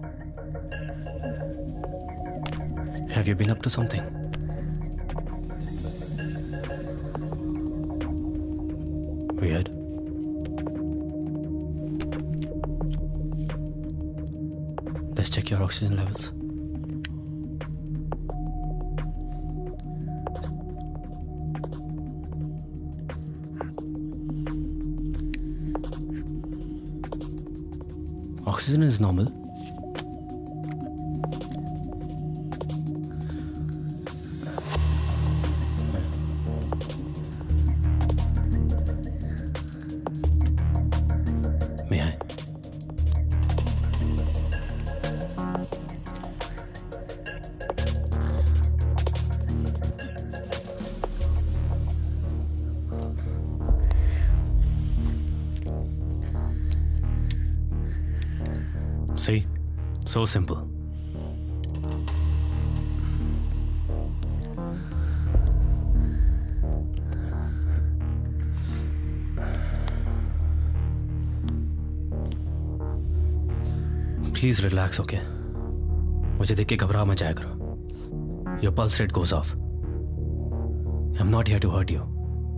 Have you been up to something? Weird. Let's check your oxygen levels. Oxygen is normal. May I? See? So simple. Please relax, okay? मुझे देख के घबरा मत जाया करो. Your pulse rate goes off. I'm not here to hurt you.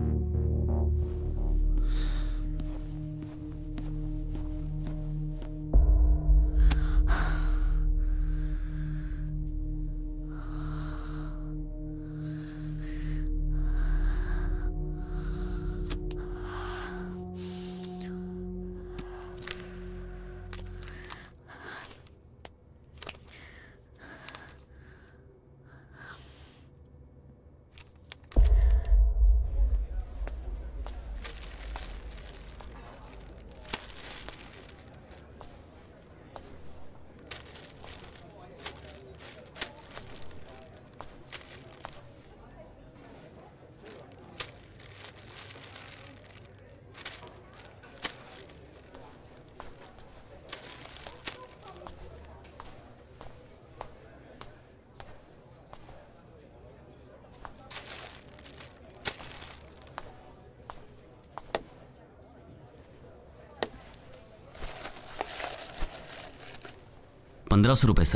पंद्रह सौ रुपये सर.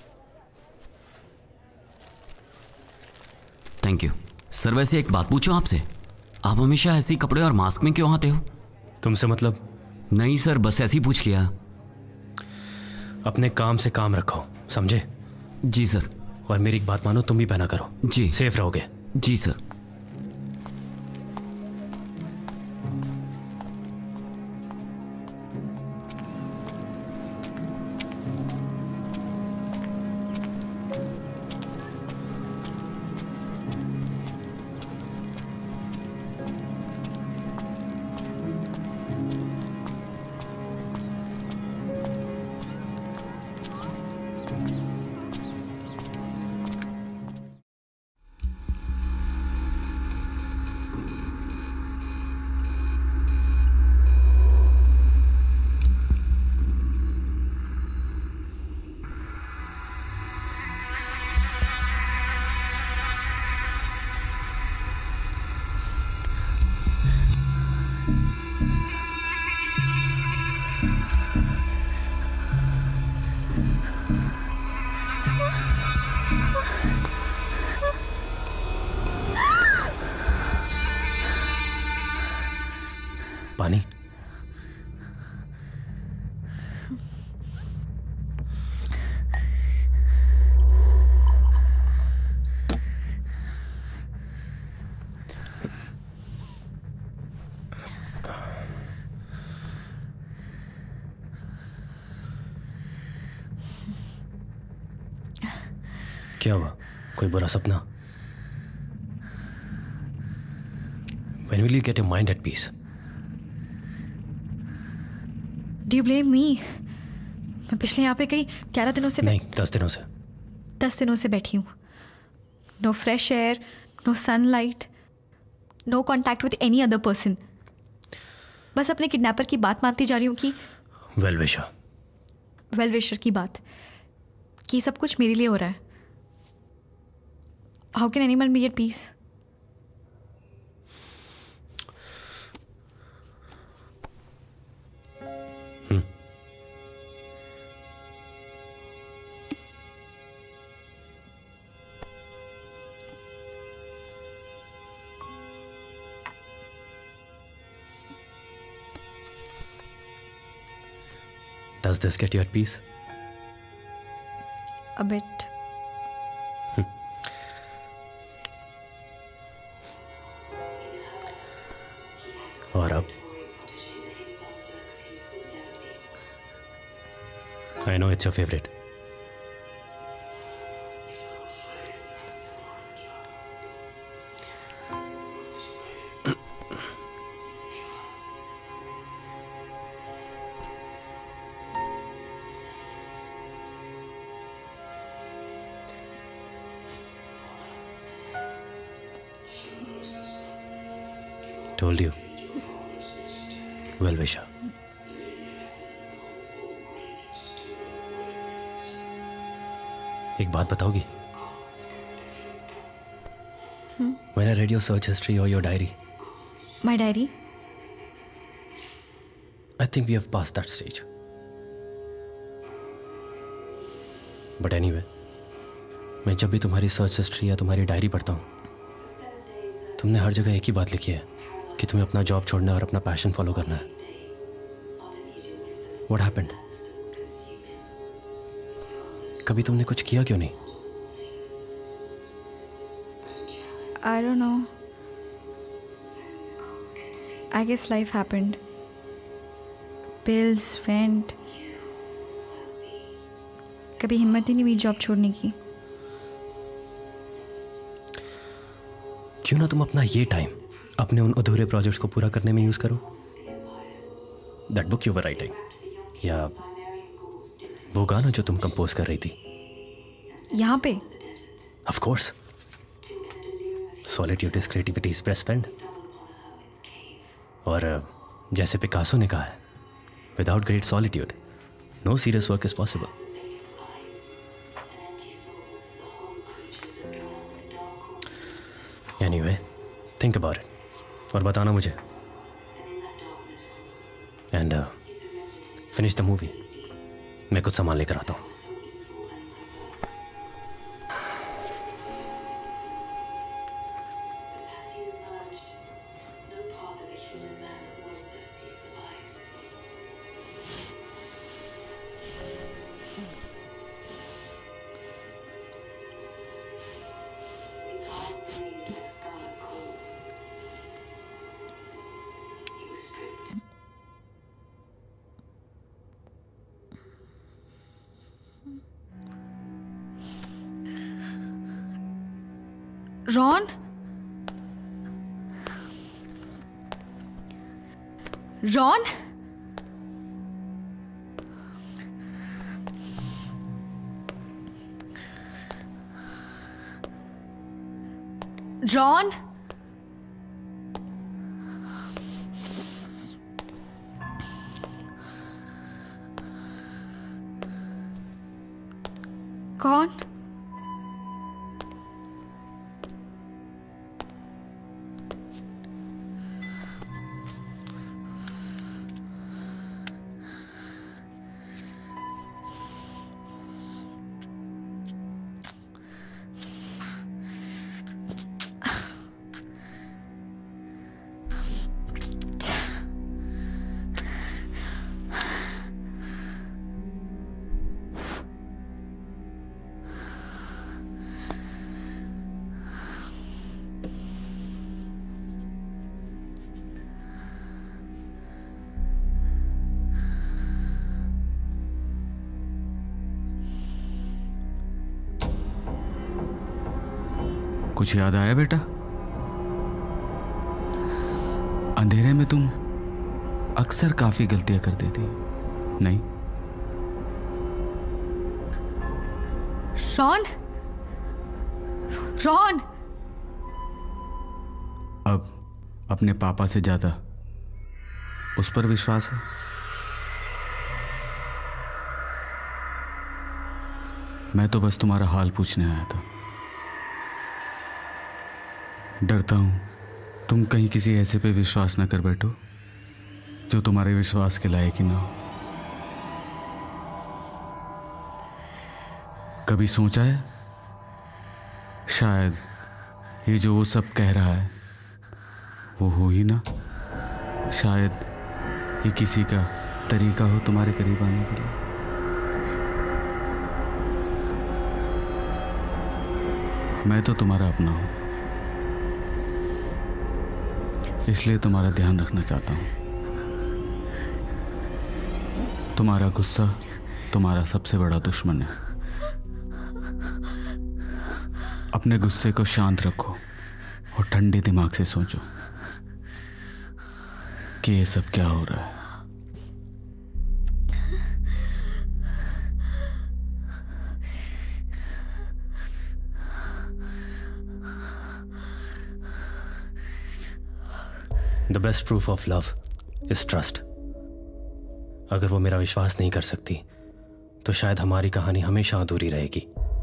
Thank you sir. वैसे एक बात पूछूं आपसे, आप हमेशा ऐसे ही कपड़े और मास्क में क्यों आते हो? तुमसे मतलब? नहीं सर, बस ऐसे ही पूछ लिया. अपने काम से काम रखो, समझे? जी सर. और मेरी एक बात मानो, तुम भी पहना करो. जी. सेफ रहोगे. जी सर. पानी? क्या हुआ? कोई बुरा सपना? When will you get your mind at peace? Do you blame me? मैं पिछले यहाँ पे कई ग्यारह दिनों से नहीं, दस दिनों से दस दिनों से बैठी हूँ. No fresh air, no sunlight, no contact with any other person. बस अपने किडनैपर की बात मानती जा रही हूँ कि वेल विशर वेल विशर की बात कि सब कुछ मेरे लिए हो रहा है. How can anyone be at peace? Does this get you at peace? A bit. और अब? I know it's your favorite. Told you. Well wisher. एक बात बताओगी? Hmm? When I read your search history or your diary, My diary? I think we have passed that stage. But anyway, मैं जब भी तुम्हारी search history या तुम्हारी diary पढ़ता हूँ, तुमने हर जगह एक ही बात लिखी है कि तुम्हें अपना जॉब छोड़ना है और अपना पैशन फॉलो करना है. What happened? कभी तुमने कुछ किया क्यों नहीं? I don't know. I guess life happened. Bills, rent. कभी हिम्मत ही नहीं हुई जॉब छोड़ने की. क्यों ना तुम अपना ये टाइम अपने उन अधूरे प्रोजेक्ट्स को पूरा करने में यूज करो? That book you were writing, या वो गाना जो तुम कंपोज कर रही थी. यहाँ पे? Of course. Solitude is creativity's best friend. और जैसे पिकासो ने कहा है, without great solitude no serious work is possible. Anyway, think about it और बताना मुझे. And finish the movie. मैं कुछ सामान लेकर आता हूँ. Ron? Ron? Ron? कौन? कुछ याद आया बेटा? अंधेरे में तुम अक्सर काफी गलतियां कर देती, नहीं? रॉन, रॉन, अब अपने पापा से ज्यादा उस पर विश्वास है? मैं तो बस तुम्हारा हाल पूछने आया था। डरता हूं तुम कहीं किसी ऐसे पे विश्वास ना कर बैठो जो तुम्हारे विश्वास के लायक ही ना हो। कभी सोचा है शायद ये जो वो सब कह रहा है वो हो ही ना? शायद ये किसी का तरीका हो तुम्हारे करीब आने के लिए। मैं तो तुम्हारा अपना हूं, इसलिए तुम्हारा ध्यान रखना चाहता हूं। तुम्हारा गुस्सा तुम्हारा सबसे बड़ा दुश्मन है। अपने गुस्से को शांत रखो और ठंडे दिमाग से सोचो कि ये सब क्या हो रहा है। The best proof of love is trust. अगर वो मेरा विश्वास नहीं कर सकती तो शायद हमारी कहानी हमेशा अधूरी रहेगी।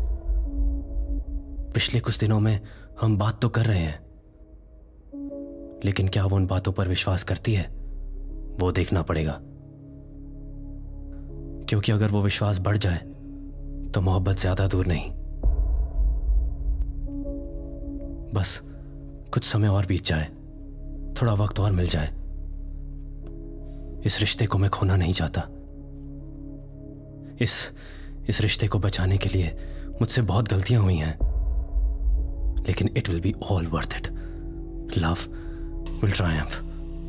पिछले कुछ दिनों में हम बात तो कर रहे हैं, लेकिन क्या वो उन बातों पर विश्वास करती है वो देखना पड़ेगा। क्योंकि अगर वो विश्वास बढ़ जाए तो मोहब्बत ज्यादा दूर नहीं। बस कुछ समय और बीत जाए, थोड़ा वक्त और मिल जाए। इस रिश्ते को मैं खोना नहीं चाहता। इस इस रिश्ते को बचाने के लिए मुझसे बहुत गलतियां हुई हैं, लेकिन it will be all worth it. Love will triumph.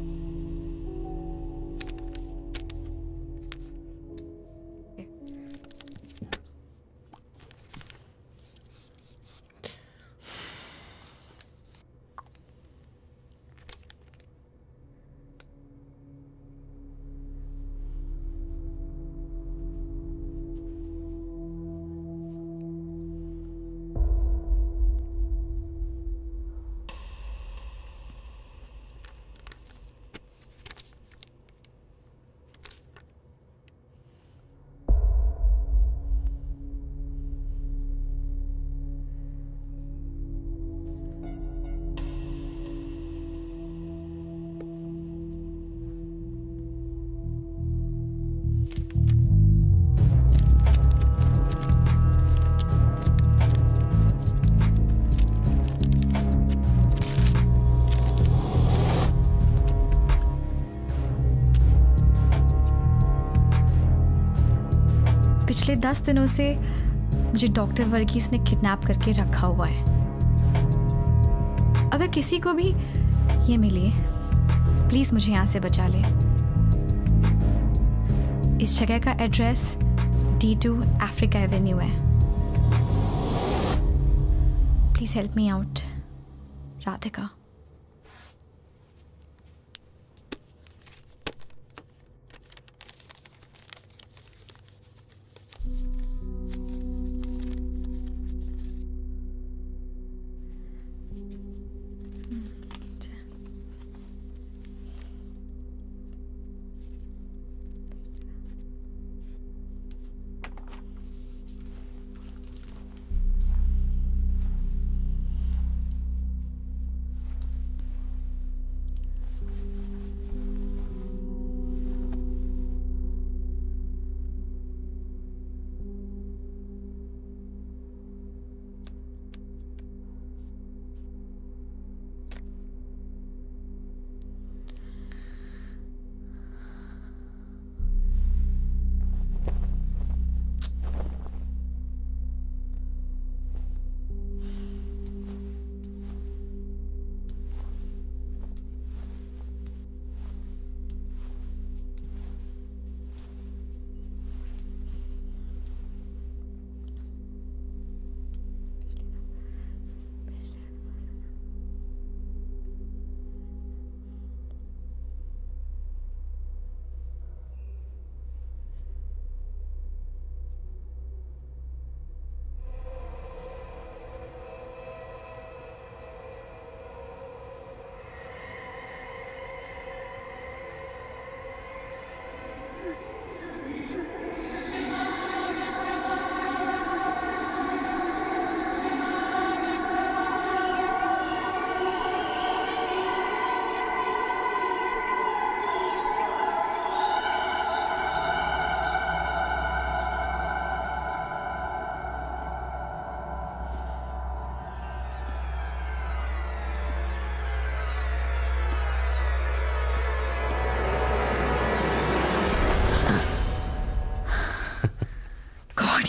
पिछले दस दिनों से मुझे डॉक्टर वर्गीस ने किडनैप करके रखा हुआ है। अगर किसी को भी ये मिले, प्लीज मुझे यहाँ से बचा ले। इस जगह का address D two Africa avenue है। Please help me out, Radhika.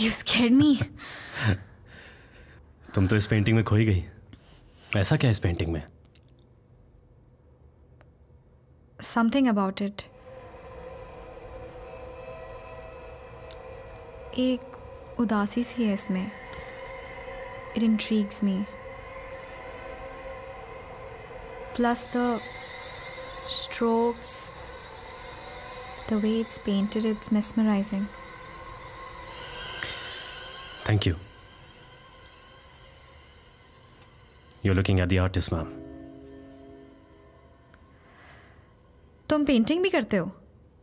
You scared me. तुम तो इस पेंटिंग में खोई गई। ऐसा क्या है इस पेंटिंग में? Something about it. एक उदासी सी है इसमें. It intrigues me. Plus the strokes, the way it's painted, it's mesmerizing. Thank you. You're looking at the artist, ma'am. तुम पेंटिंग भी करते हो?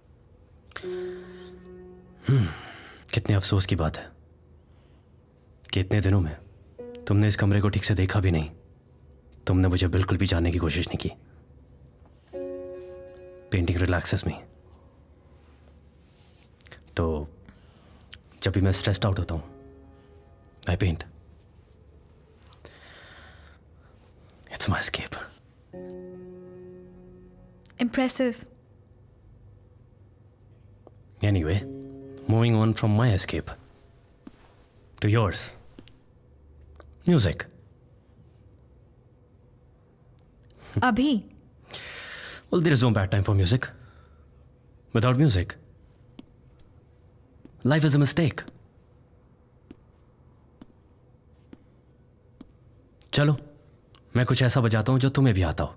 हम्म, कितने अफसोस की बात है कि इतने दिनों में तुमने इस कमरे को ठीक से देखा भी नहीं। तुमने मुझे बिल्कुल भी जानने की कोशिश नहीं की। Painting relaxes me. तो जब भी मैं स्ट्रेस्ड आउट होता हूं, I paint. It's my escape. Impressive. Anyway, moving on from my escape to yours. Music. अभी? Well, there is no bad time for music. Without music, life is a mistake. चलो, मैं कुछ ऐसा बजाता हूं जो तुम्हें भी आता हो।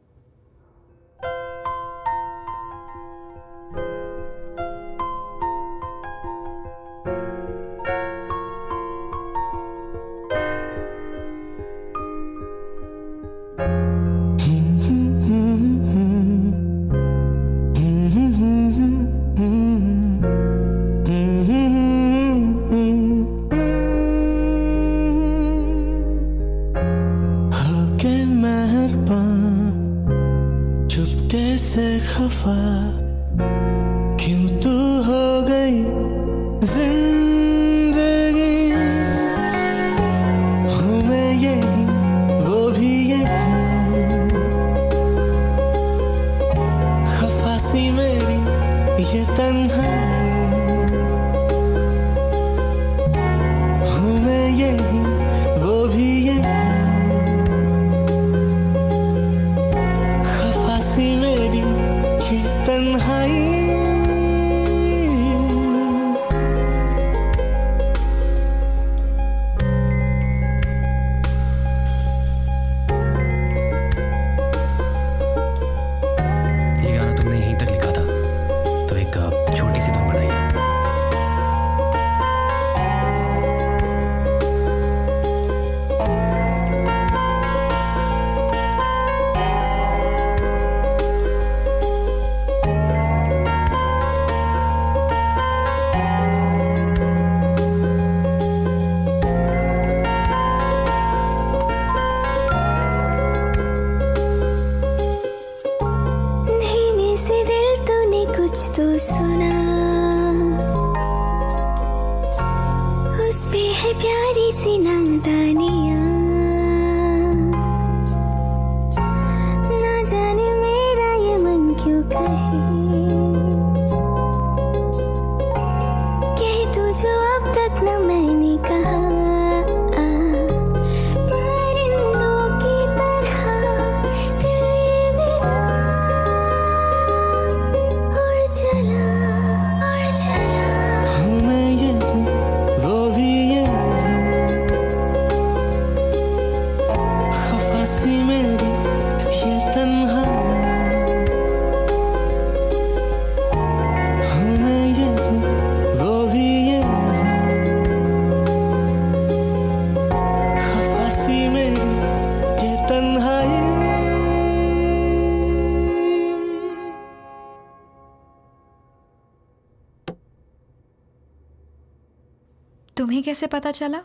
तुम्हें कैसे पता चला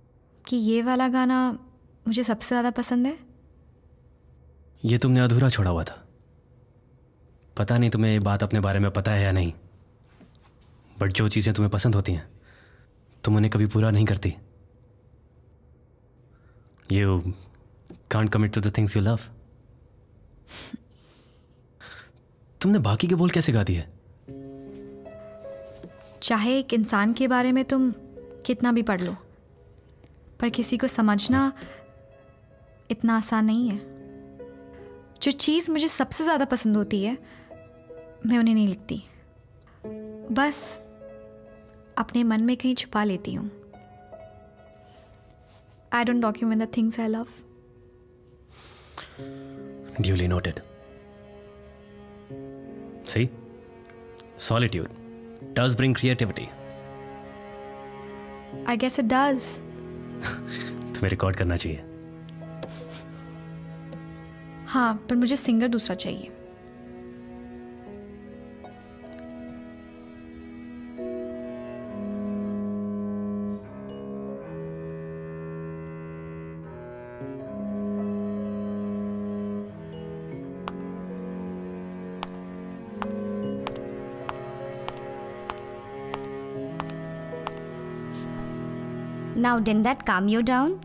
कि ये वाला गाना मुझे सबसे ज़्यादा पसंद है? ये तुमने अधूरा छोड़ा हुआ था। पता नहीं तुम्हें ये बात अपने बारे में पता है या नहीं, बट जो चीज़ें तुम्हें पसंद होती हैं तुम उन्हें कभी पूरा नहीं करती। You can't commit to the things you love. तुमने बाकी के बोल कैसे गा दिए? चाहे एक इंसान के बारे में तुम कितना भी पढ़ लो, पर किसी को समझना इतना आसान नहीं है। जो चीज़ मुझे सबसे ज़्यादा पसंद होती है मैं उन्हें नहीं लिखती, बस अपने मन में कहीं छुपा लेती हूँ। I don't document the things I love. Duly noted. See? Solitude does bring creativity. I guess it does. तुम्हें रिकॉर्ड करना चाहिए। हाँ, पर मुझे सिंगर दूसरा चाहिए। Now, didn't that calm you down?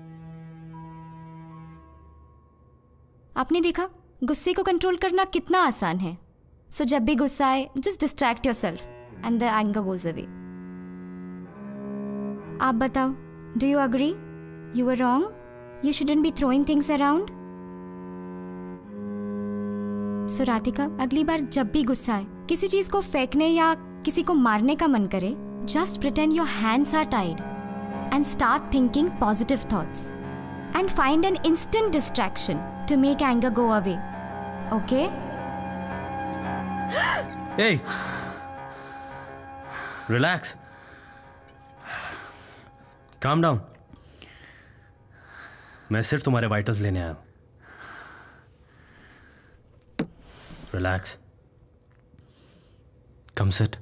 आपने देखा गुस्से को कंट्रोल करना कितना आसान है। सो so, जब भी गुस्सा आए just distract yourself and the anger goes away. आप बताओ, do you agree? You were wrong, you shouldn't be throwing things around. So Radhika, अगली बार जब भी गुस्सा आए, किसी चीज को फेंकने या किसी को मारने का मन करे, just pretend your hands are tied and start thinking positive thoughts and find an instant distraction to make anger go away. Okay? Hey! Relax. Calm down. मैं सिर्फ तुम्हारे वाइटल्स लेने आया हूं। Relax. Come sit.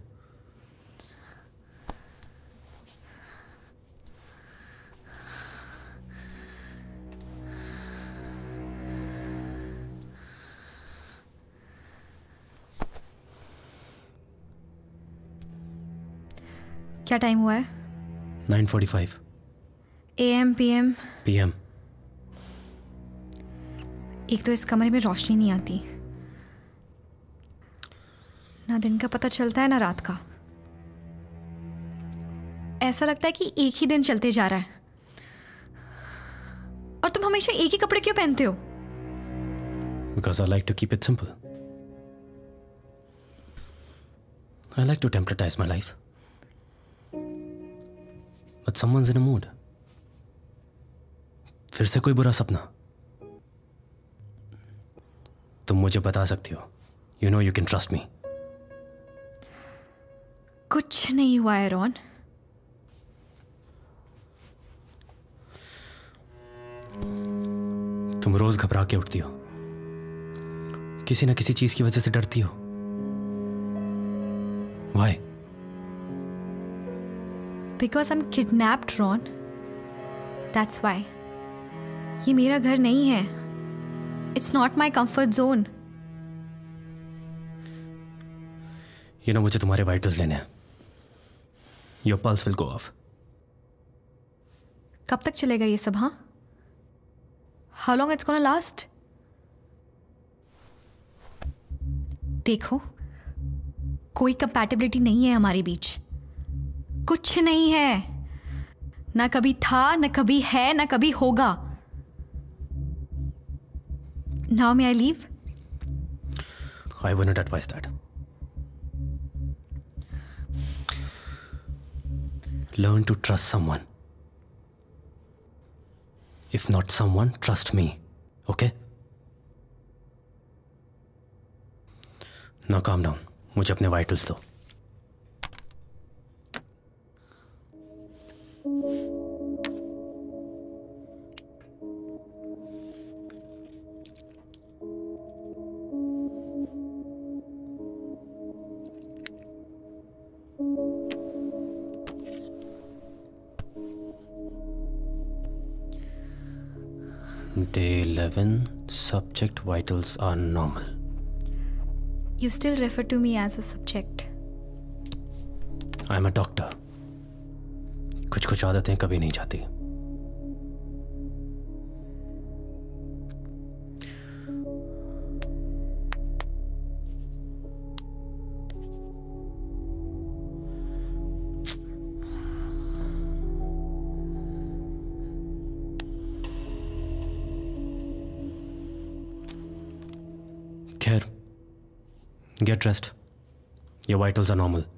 क्या टाइम हुआ है? Nine forty five. A M P M? P M. एक तो इस कमरे में रोशनी नहीं आती, ना दिन का पता चलता है ना रात का। ऐसा लगता है कि एक ही दिन चलते जा रहा है। और तुम हमेशा एक ही कपड़े क्यों पहनते हो? Because I like to keep it simple. I like to templatize my life. But someone's in a mood. फिर से कोई बुरा सपना। तुम मुझे बता सकती हो। You know you can trust me. कुछ नहीं हुआ है रॉन। तुम रोज घबरा के उठती हो, किसी ना किसी चीज की वजह से डरती हो। Why? Because I'm kidnapped, Ron. That's why. ये मेरा घर नहीं है. It's not my comfort zone. You know, मुझे तुम्हारे वाइटल्स लेने हैं. Your pulse will go off. कब तक चलेगा ये सब, हाँ? How long it's gonna last? देखो, कोई कंपैटिबिलिटी नहीं है हमारे बीच. कुछ नहीं है. ना कभी था, ना कभी है, ना कभी होगा. Now may I leave? I wouldn't advise that. Learn to trust someone. If not someone, trust me. Okay? Now calm down. मुझे अपने वाइटल्स दो. Day eleven, subject vitals are normal. You still refer to me as a subject. I'm a doctor. कुछ कुछ आदतें कभी नहीं जाती. Get dressed. Your vitals are normal.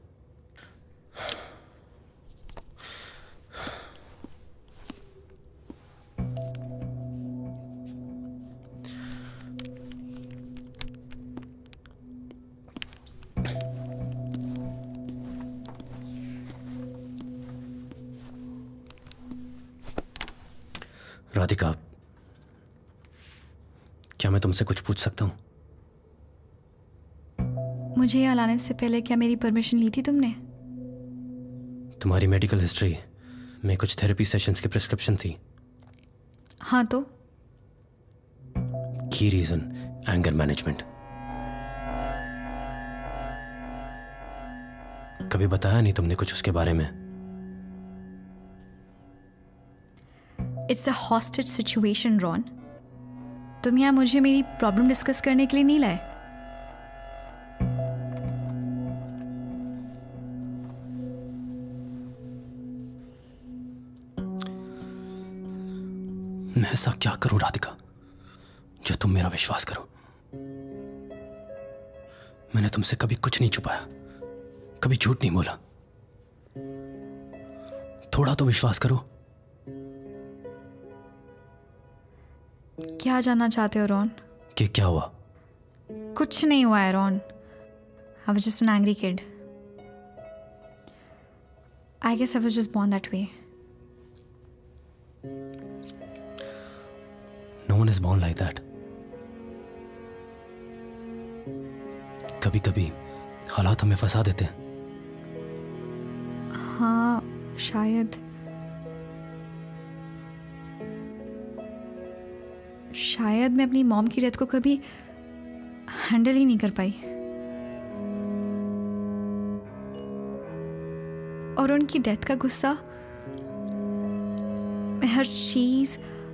Radhika, क्या मैं तुमसे कुछ पूछ सकता हूँ? मुझे यहाँ लाने से पहले क्या मेरी परमिशन ली थी तुमने? तुम्हारी मेडिकल हिस्ट्री में कुछ थेरेपी सेशंस की प्रिस्क्रिप्शन थी। हाँ तो? की रीजन एंगर मैनेजमेंट। कभी बताया नहीं तुमने कुछ उसके बारे में? It's a hostage situation Ron. तुम यहाँ मुझे मेरी प्रॉब्लम डिस्कस करने के लिए नहीं लाए। मैं ऐसा क्या करूं राधिका जो तुम मेरा विश्वास करो? मैंने तुमसे कभी कुछ नहीं छुपाया, कभी झूठ नहीं बोला। थोड़ा तो विश्वास करो। क्या जानना चाहते हो रॉन? कि क्या हुआ? कुछ नहीं हुआ है Ron. I was just an angry kid. I guess I was just born that way. No one is born like that. कभी कभी हालात हमें फंसा देते हैं। हाँ शायद शायद मैं अपनी मॉम की डेथ को कभी हैंडल ही नहीं कर पाई, और उनकी डेथ का गुस्सा मैं हर चीज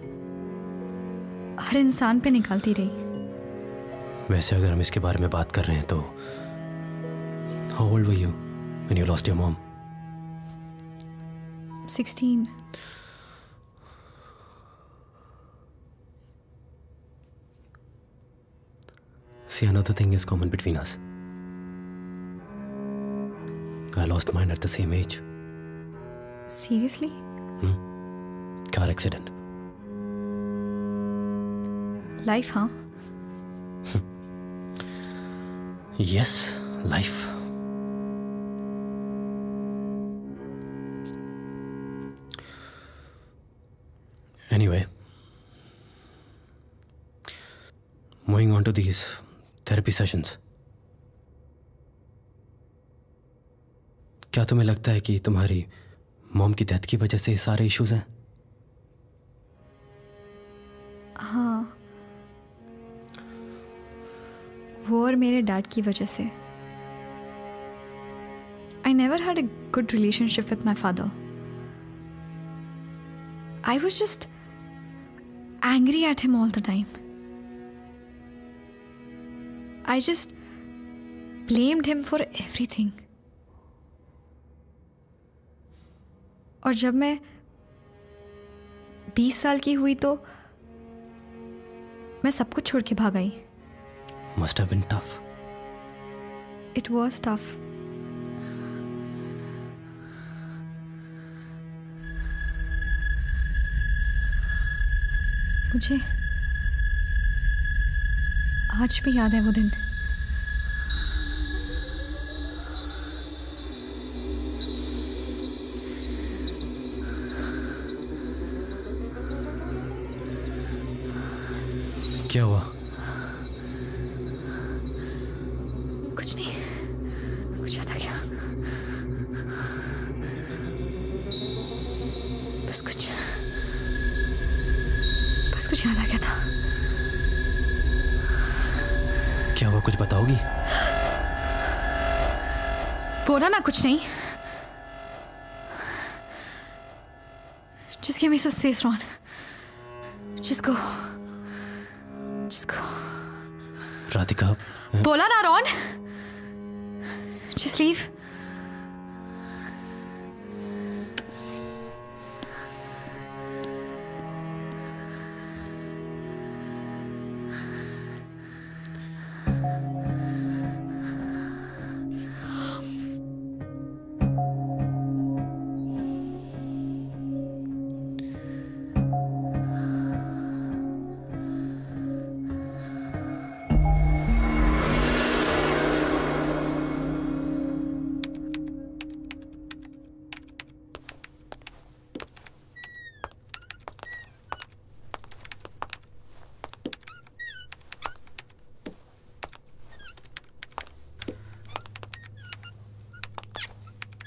हर इंसान पे निकालती रही। वैसे अगर हम इसके बारे में बात कर रहे हैं तो how old were you when you lost your mom? Sixteen. See, another thing is common between us. I lost mine at the same age. Seriously? Hmm? Car accident. Life, huh? Yes, life. Anyway, moving on to these therapy sessions. क्या तुम्हें लगता है कि तुम्हारी mom की death की वजह से ये सारे इश्यूज हैं? हाँ, वो और मेरे डैड की वजह से। I never had a good relationship with my father. I was just angry at him all the time. I just blamed him for everything. और जब मैं बीस साल की हुई तो मैं सब कुछ छोड़ के भाग आई। Must have been tough. It was tough. मुझे आज भी याद है वो दिन। क्या हुआ? कुछ नहीं, कुछ याद आ गया। बस कुछ बस कुछ याद आ गया था। क्या हुआ, कुछ बताओगी? बोला ना कुछ नहीं। Just give me some space, Ron. Just go. Just go. Radhika, बोला ना Ron. Just leave.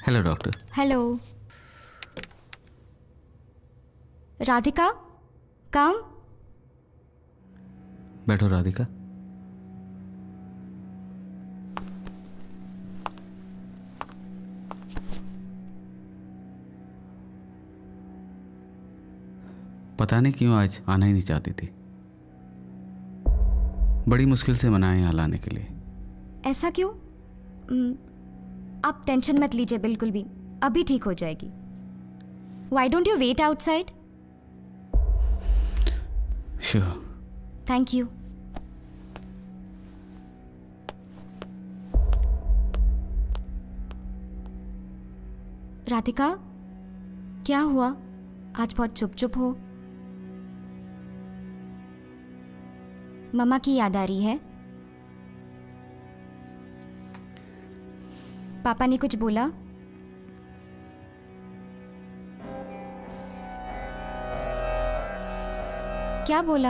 Hello doctor. Hello Radhika, come. बैठो राधिका। पता नहीं क्यों आज आना ही नहीं चाहती थी। बड़ी मुश्किल से मनाए यहाँ लाने के लिए। ऐसा क्यों? हम्म, आप टेंशन मत लीजिए बिल्कुल भी, अभी ठीक हो जाएगी। Why don't you wait outside? Sure. Thank you. Radhika, क्या हुआ? आज बहुत चुप चुप हो। मम्मा की याद आ रही है? पापा ने कुछ बोला? क्या बोला?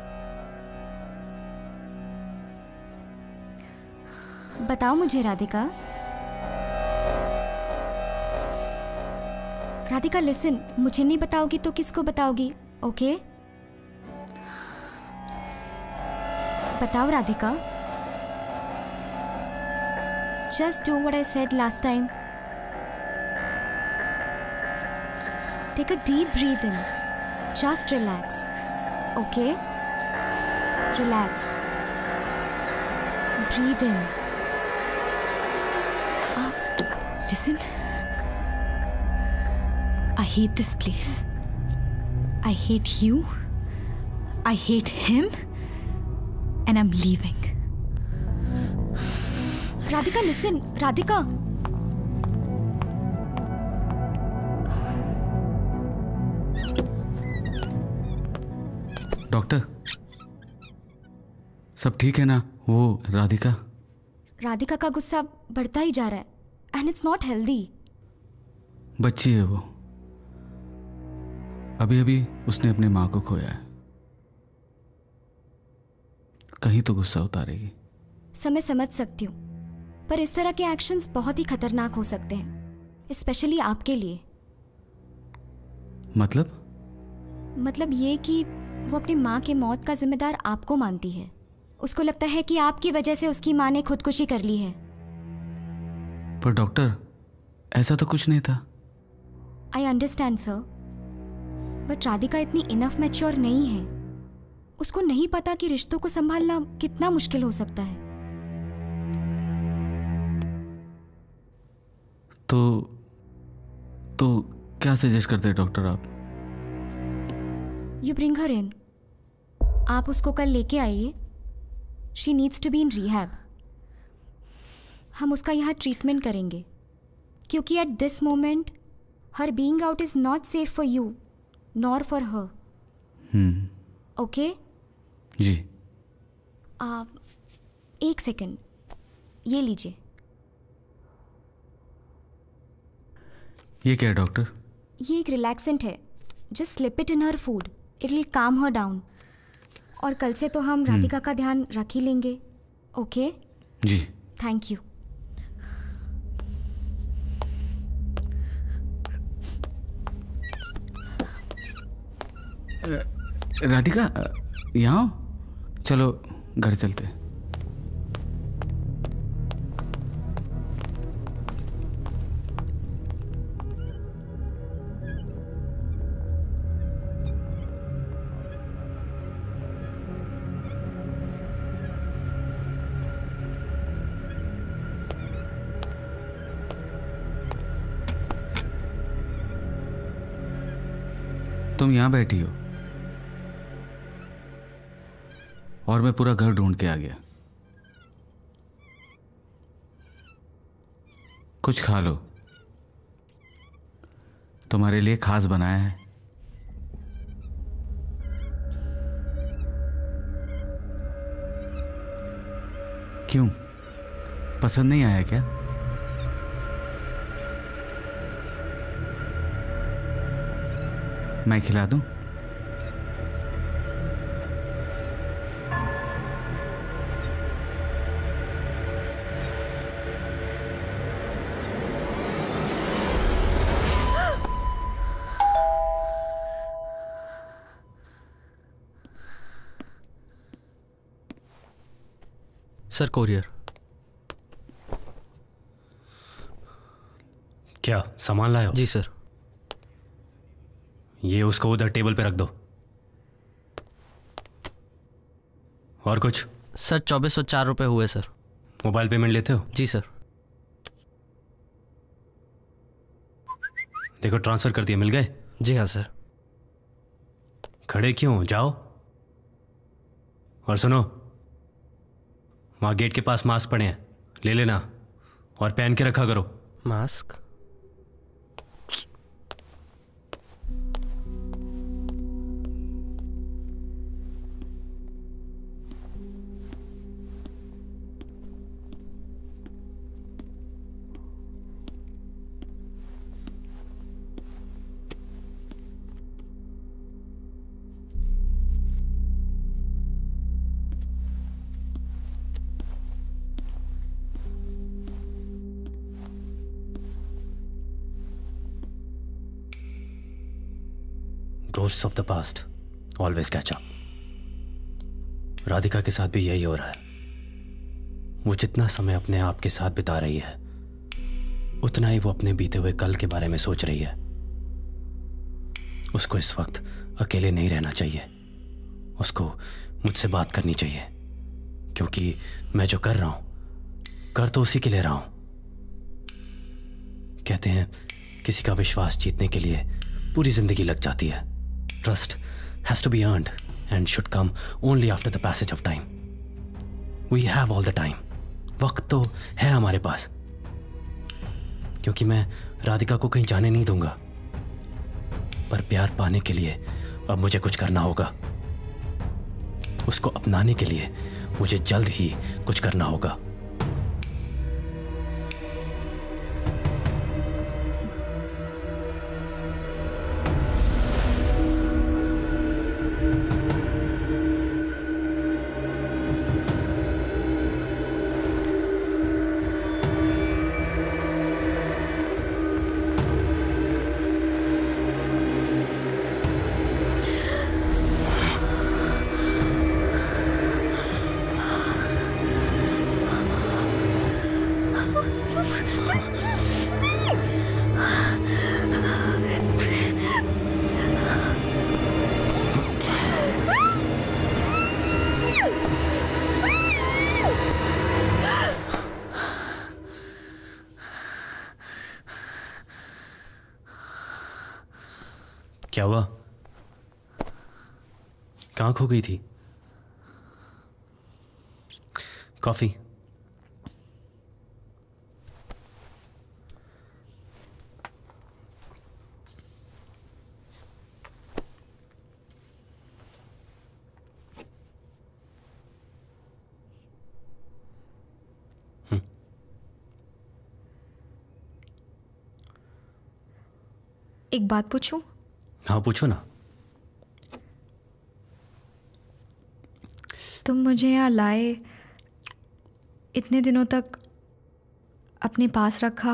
बताओ मुझे राधिका। राधिका लिसन, मुझे नहीं बताओगी तो किसको बताओगी? Okay okay? बताओ Radhika. Just do what I said last time. Take a deep breath in. Just relax. Okay? Relax. Breathe in. Uh, listen. I hate this place. I hate you. I hate him. And I'm leaving. Radhika, listen. Radhika. Doctor, सब ठीक है ना? वो राधिका राधिका का गुस्सा बढ़ता ही जा रहा है एंड इट्स नॉट हेल्दी। बच्ची है वो, अभी अभी उसने अपनी माँ को खोया है। कहीं तो गुस्सा उतारेगी। समय समझ सकती हूँ, पर इस तरह के एक्शंस बहुत ही खतरनाक हो सकते हैं, स्पेशली आपके लिए। मतलब? मतलब ये कि वो अपनी माँ के मौत का जिम्मेदार आपको मानती है। उसको लगता है कि आपकी वजह से उसकी माँ ने खुदकुशी कर ली है। पर डॉक्टर, ऐसा तो कुछ नहीं था। I understand sir, but Radhika इतनी इनफ मैच्योर नहीं है। उसको नहीं पता कि रिश्तों को संभालना कितना मुश्किल हो सकता है। तो तो क्या सजेस्ट करते हैं डॉक्टर आप? You bring her in. आप उसको कल लेके आइए। She needs to be in rehab. हम उसका यहाँ ट्रीटमेंट करेंगे, क्योंकि at this moment her being out is not safe for you nor for her. Hmm okay जी। आ, एक सेकेंड, ये लीजिए। ये क्या है डॉक्टर? ये एक रिलैक्सेंट है। Just slip it in her food, it will calm her down. और कल से तो हम राधिका का ध्यान रख ही लेंगे। ओके जी। Thank you. राधिका, यहाँ आओ। चलो घर चलते हैं। तुम यहाँ बैठी हो और मैं पूरा घर ढूंढ के आ गया। कुछ खा लो, तुम्हारे लिए खास बनाया है। क्यों, पसंद नहीं आया क्या? मैं खिला दूं? Sir courier. क्या सामान लाए हो? जी सर। ये उसको उधर टेबल पे रख दो। और कुछ? सर चौबीस सौ चार रुपये हुए सर। मोबाइल पेमेंट लेते हो? जी सर। देखो ट्रांसफर कर दिए, मिल गए? जी हाँ सर। खड़े क्यों, जाओ। और सुनो, वहां गेट के पास मास्क पड़े हैं, ले लेना और पहन के रखा करो। Mask? Ghosts of the past always catch up. Radhika के साथ भी यही हो रहा है। वो जितना समय अपने आप के साथ बिता रही है, उतना ही वो अपने बीते हुए कल के बारे में सोच रही है। उसको इस वक्त अकेले नहीं रहना चाहिए, उसको मुझसे बात करनी चाहिए, क्योंकि मैं जो कर रहा हूं, कर तो उसी के ले रहा हूं। कहते हैं किसी का विश्वास जीतने के लिए पूरी जिंदगी लग जाती है। Trust has to be earned and should come only after the passage of time. We have all the time. वक्त तो है हमारे पास, क्योंकि मैं राधिका को कहीं जाने नहीं दूंगा। पर प्यार पाने के लिए अब मुझे कुछ करना होगा। उसको अपनाने के लिए मुझे जल्द ही कुछ करना होगा। क्या हुआ? कहाँ खो गई थी? कॉफी? एक बात पूछूं? हाँ पूछो ना। तुम मुझे यहाँ लाए, इतने दिनों तक अपने पास रखा,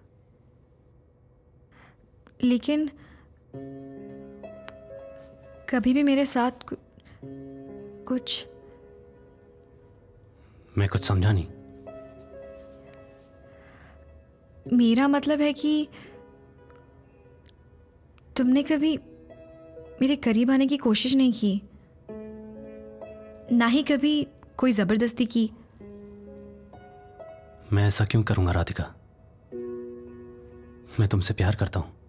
लेकिन कभी भी मेरे साथ कु- कुछ मैं कुछ समझा नहीं। मेरा मतलब है कि तुमने कभी मेरे करीब आने की कोशिश नहीं की, ना ही कभी कोई जबरदस्ती की। मैं ऐसा क्यों करूंगा राधिका? मैं तुमसे प्यार करता हूं।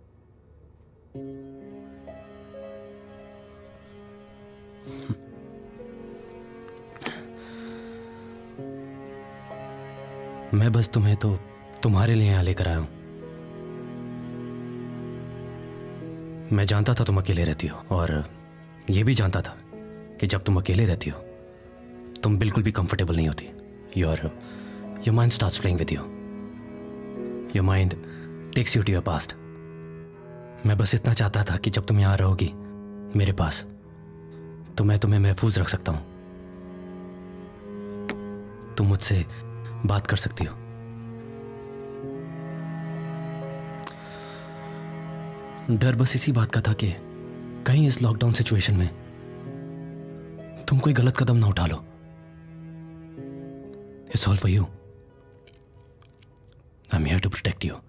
मैं बस तुम्हें तो तुम्हारे लिए यहां लेकर आया हूं। मैं जानता था तुम अकेले रहती हो, और यह भी जानता था कि जब तुम अकेले रहती हो तुम बिल्कुल भी कंफर्टेबल नहीं होती। Your your mind starts playing with you, your mind takes you to your past. मैं बस इतना चाहता था कि जब तुम यहां रहोगी मेरे पास, तो मैं तुम्हें महफूज रख सकता हूं। तुम मुझसे बात कर सकती हो। डर बस इसी बात का था कि कहीं इस लॉकडाउन सिचुएशन में तुम कोई गलत कदम ना उठा लो। It's all for you. I'm here to protect you.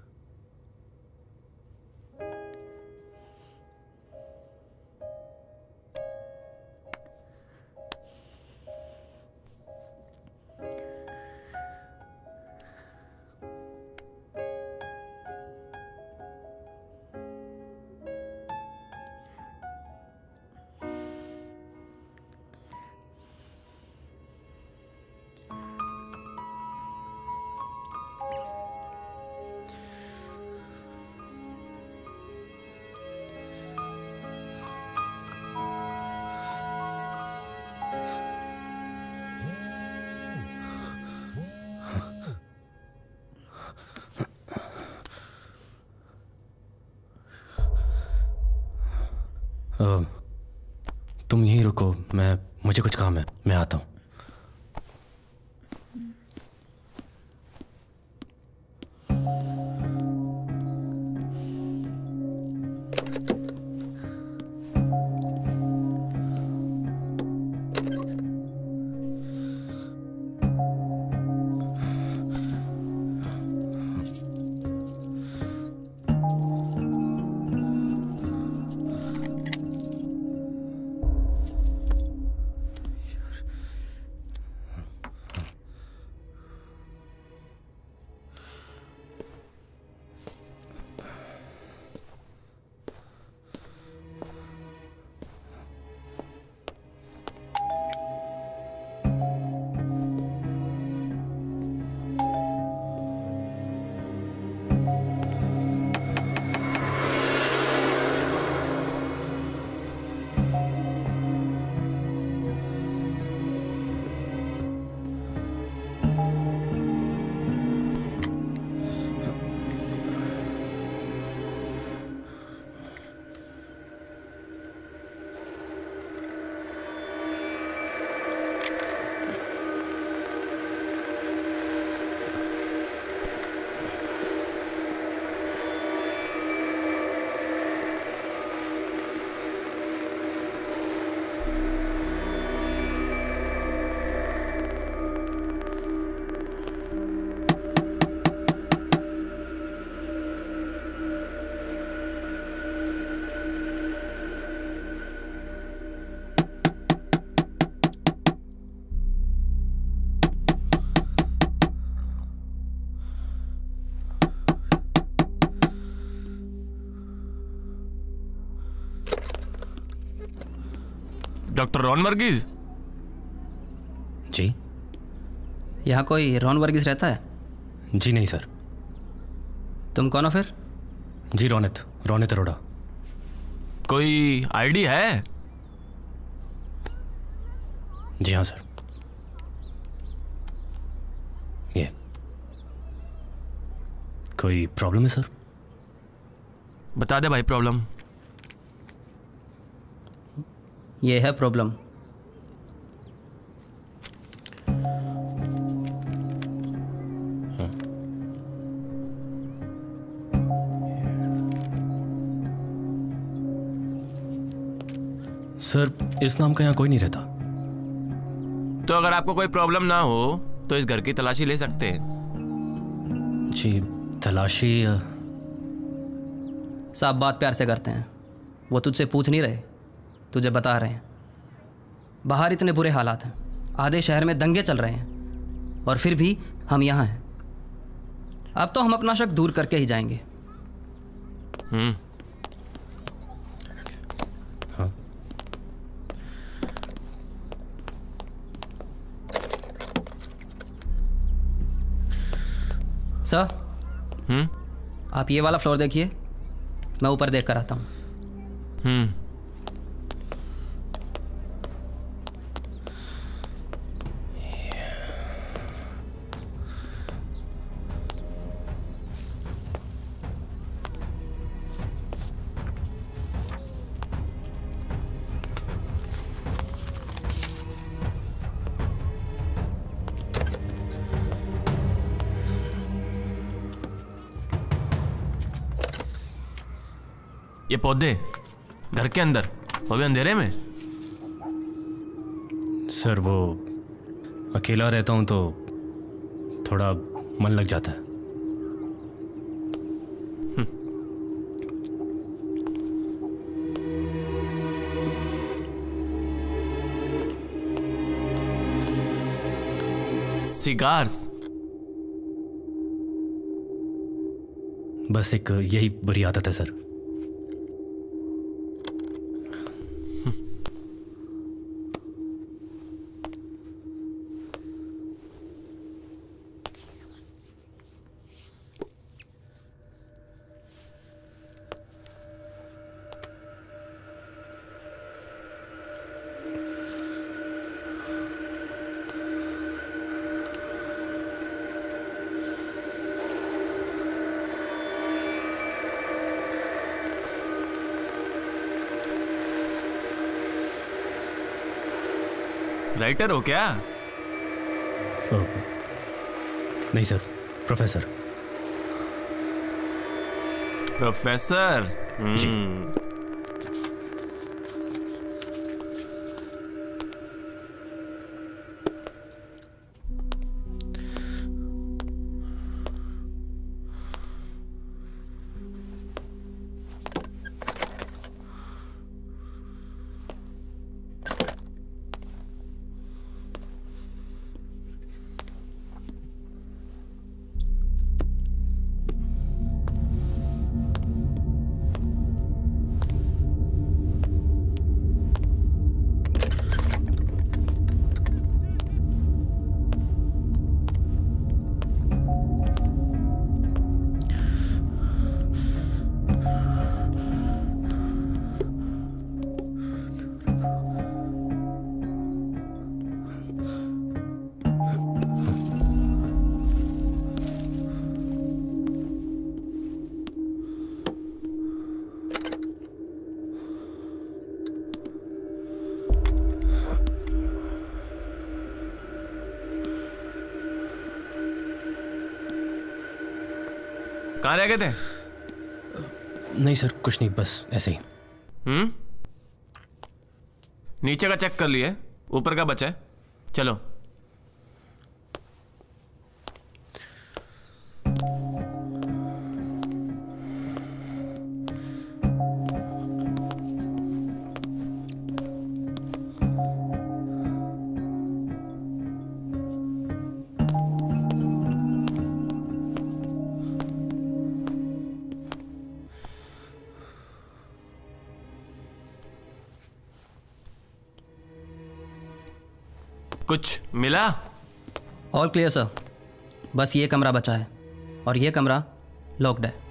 Uh, तुम यहीं रुको, मैं मुझे कुछ काम है, मैं आता हूँ। Doctor Ron Varghese ji. यहाँ कोई रॉन वर्गीस रहता है? जी नहीं सर। तुम कौन हो फिर? जी रोनित, रोनित अरोड़ा। कोई आईडी है? जी हाँ सर, ये कोई प्रॉब्लम है सर? बता दे भाई प्रॉब्लम। ये है प्रॉब्लम। सर इस नाम का यहाँ कोई नहीं रहता। तो अगर आपको कोई प्रॉब्लम ना हो तो इस घर की तलाशी ले सकते हैं। जी तलाशी? साहब बात प्यार से करते हैं, वो तुझसे पूछ नहीं रहे, तुझे बता रहे हैं। बाहर इतने बुरे हालात हैं, आधे शहर में दंगे चल रहे हैं, और फिर भी हम यहाँ हैं। अब तो हम अपना शक दूर करके ही जाएंगे। हम्म हाँ। सर हम्म आप ये वाला फ्लोर देखिए, मैं ऊपर देख कर आता हूँ। हम्म ये पौधे घर के अंदर, वो भी अंधेरे में? सर वो अकेला रहता हूँ तो थोड़ा मन लग जाता है। सिगार्स? बस एक यही बुरी आदत है सर। राइटर हो क्या? ओ, नहीं सर, प्रोफेसर। प्रोफेसर? जी। कहाँ रह गए थे? नहीं सर, कुछ नहीं, बस ऐसे ही। हम्म नीचे का चेक कर लिए, ऊपर का बचा है। चलो। कुछ मिला? ऑल क्लियर सर, बस ये कमरा बचा है और ये कमरा लॉक्ड है।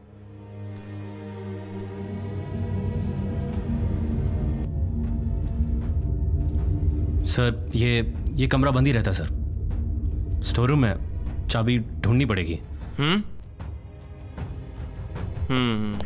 सर ये ये कमरा बंद ही रहता है सर। स्टोर रूम में चाबी ढूंढनी पड़ेगी। हम्म हम्म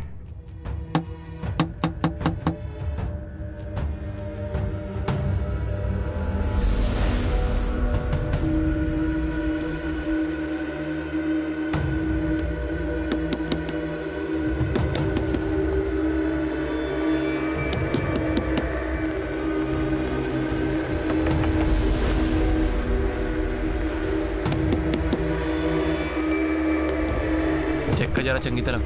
जरा चंगी तरह।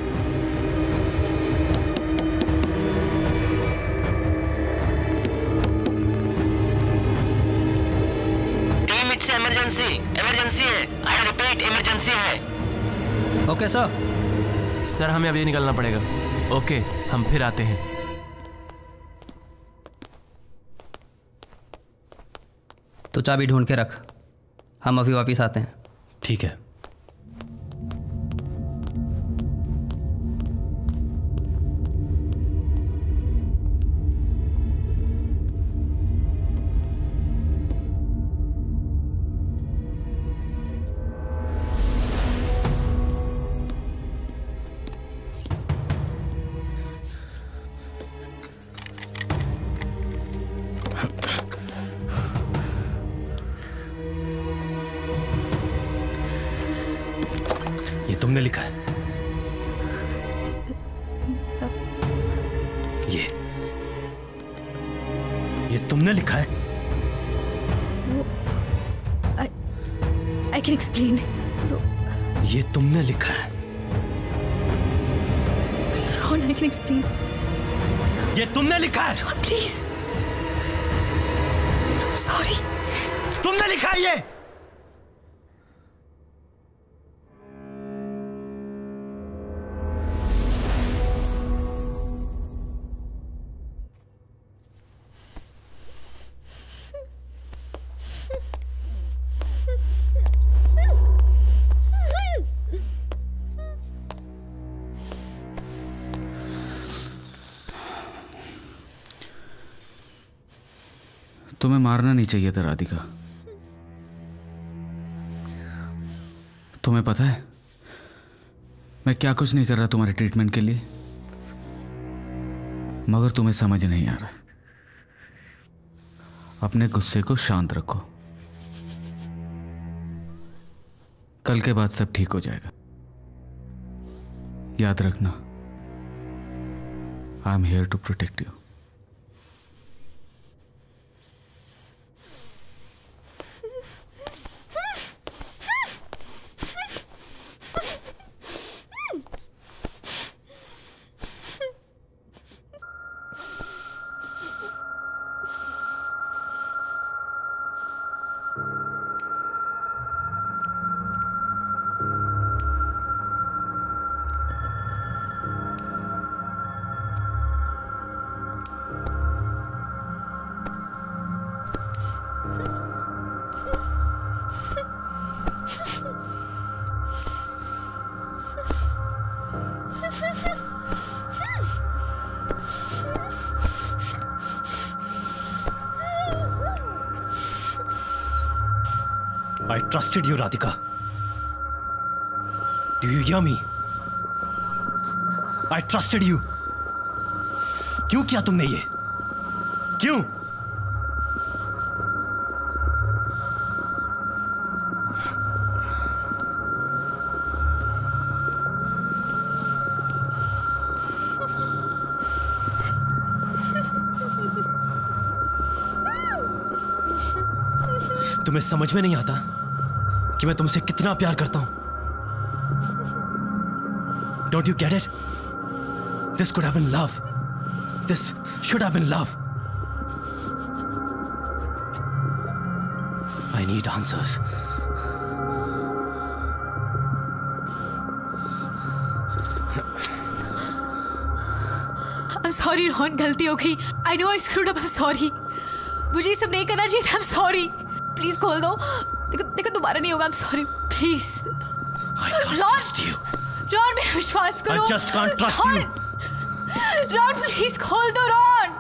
टीम इट्स इमरजेंसी, इमरजेंसी है। आई रिपीट, इमरजेंसी है। Okay sir. सर हमें अभी निकलना पड़ेगा। ओके, हम फिर आते हैं। तो चाबी ढूंढ के रख, हम अभी वापिस आते हैं। ठीक है। तुमने लिखा है ये ये तुमने लिखा है? I can explain. ये तुमने लिखा है। Ron, I can explain. ये तुमने लिखा है। Ron please. सॉरी। तुमने लिखा है ये। तुम्हें मारना नहीं चाहिए था राधिका। तुम्हें पता है मैं क्या कुछ नहीं कर रहा तुम्हारे ट्रीटमेंट के लिए, मगर तुम्हें समझ नहीं आ रहा। अपने गुस्से को शांत रखो, कल के बाद सब ठीक हो जाएगा। याद रखना, I am here to protect you. I trusted you, Radhika. Do you hear me? I trusted you. क्यों किया तुमने ये? क्यों? तुम्हें समझ में नहीं आता कि मैं तुमसे कितना प्यार करता हूं? Don't you get it? This could have been love. This should have been love. I need answers. I'm sorry, Ron. गलती हो गई. I know I screwed up. I'm sorry. मुझे ये सब नहीं करना चाहिए था. I'm sorry. प्लीज खोल दो. देखो देखो दोबारा नहीं होगा. I'm sorry. Please. I can't trust you. Ron, मेरा विश्वास करो. I just can't trust you. Ron, please खोल दो. Ron.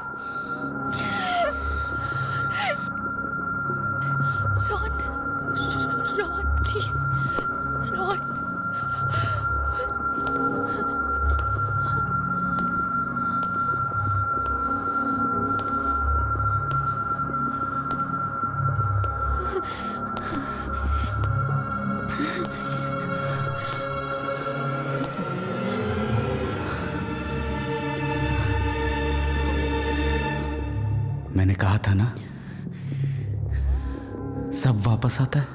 Ron. Ron, please. Ron. मैंने कहा था ना, सब वापस आता है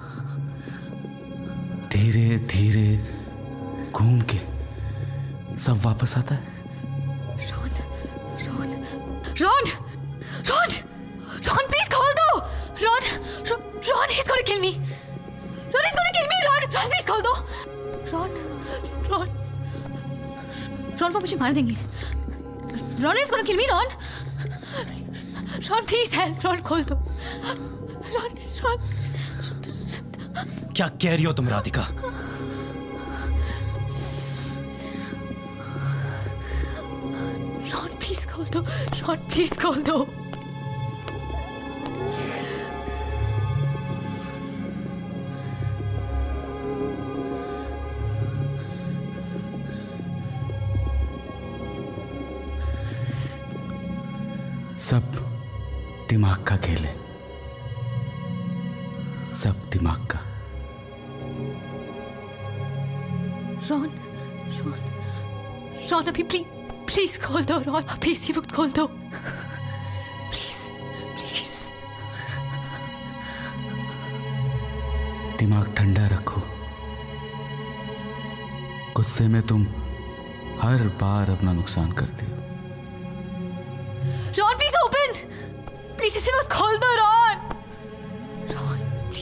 धीरे धीरे घूम के, सब वापस आता है. Ron, Ron, Ron, Ron, Ron, please खोल दो. Ron, Ron, he's gonna kill me. Ron, he's gonna kill me. Ron, Ron, please खोल दो. रॉन, रॉन, रॉन, वो मुझे मार देंगे. Ron, he's gonna kill me. Ron, Ron, please help. Ron, खोल दो. Ron, Ron. क्या कह रही हो तुम राधिका? रॉन, प्लीज खोल दो. रॉन, प्लीज खोल दो. सब दिमाग का खेल है, सब दिमाग का. रॉन, रॉन, रॉन, अभी प्लीज प्लीज खोल दो. रॉन, अभी इसी वक्त खोल दो. Please, please. दिमाग ठंडा रखो। गुस्से में तुम हर बार अपना नुकसान करते हो। रॉन प्लीज ओपन, प्लीज इसे मत खोल दो Ron. Ron please.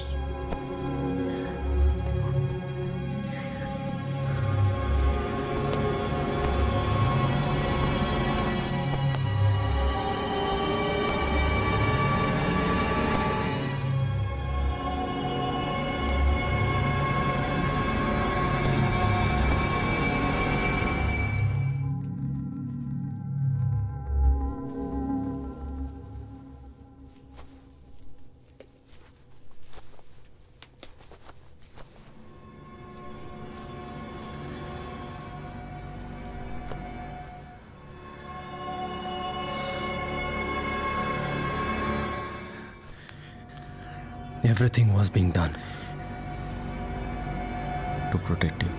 Everything was being done to protect you.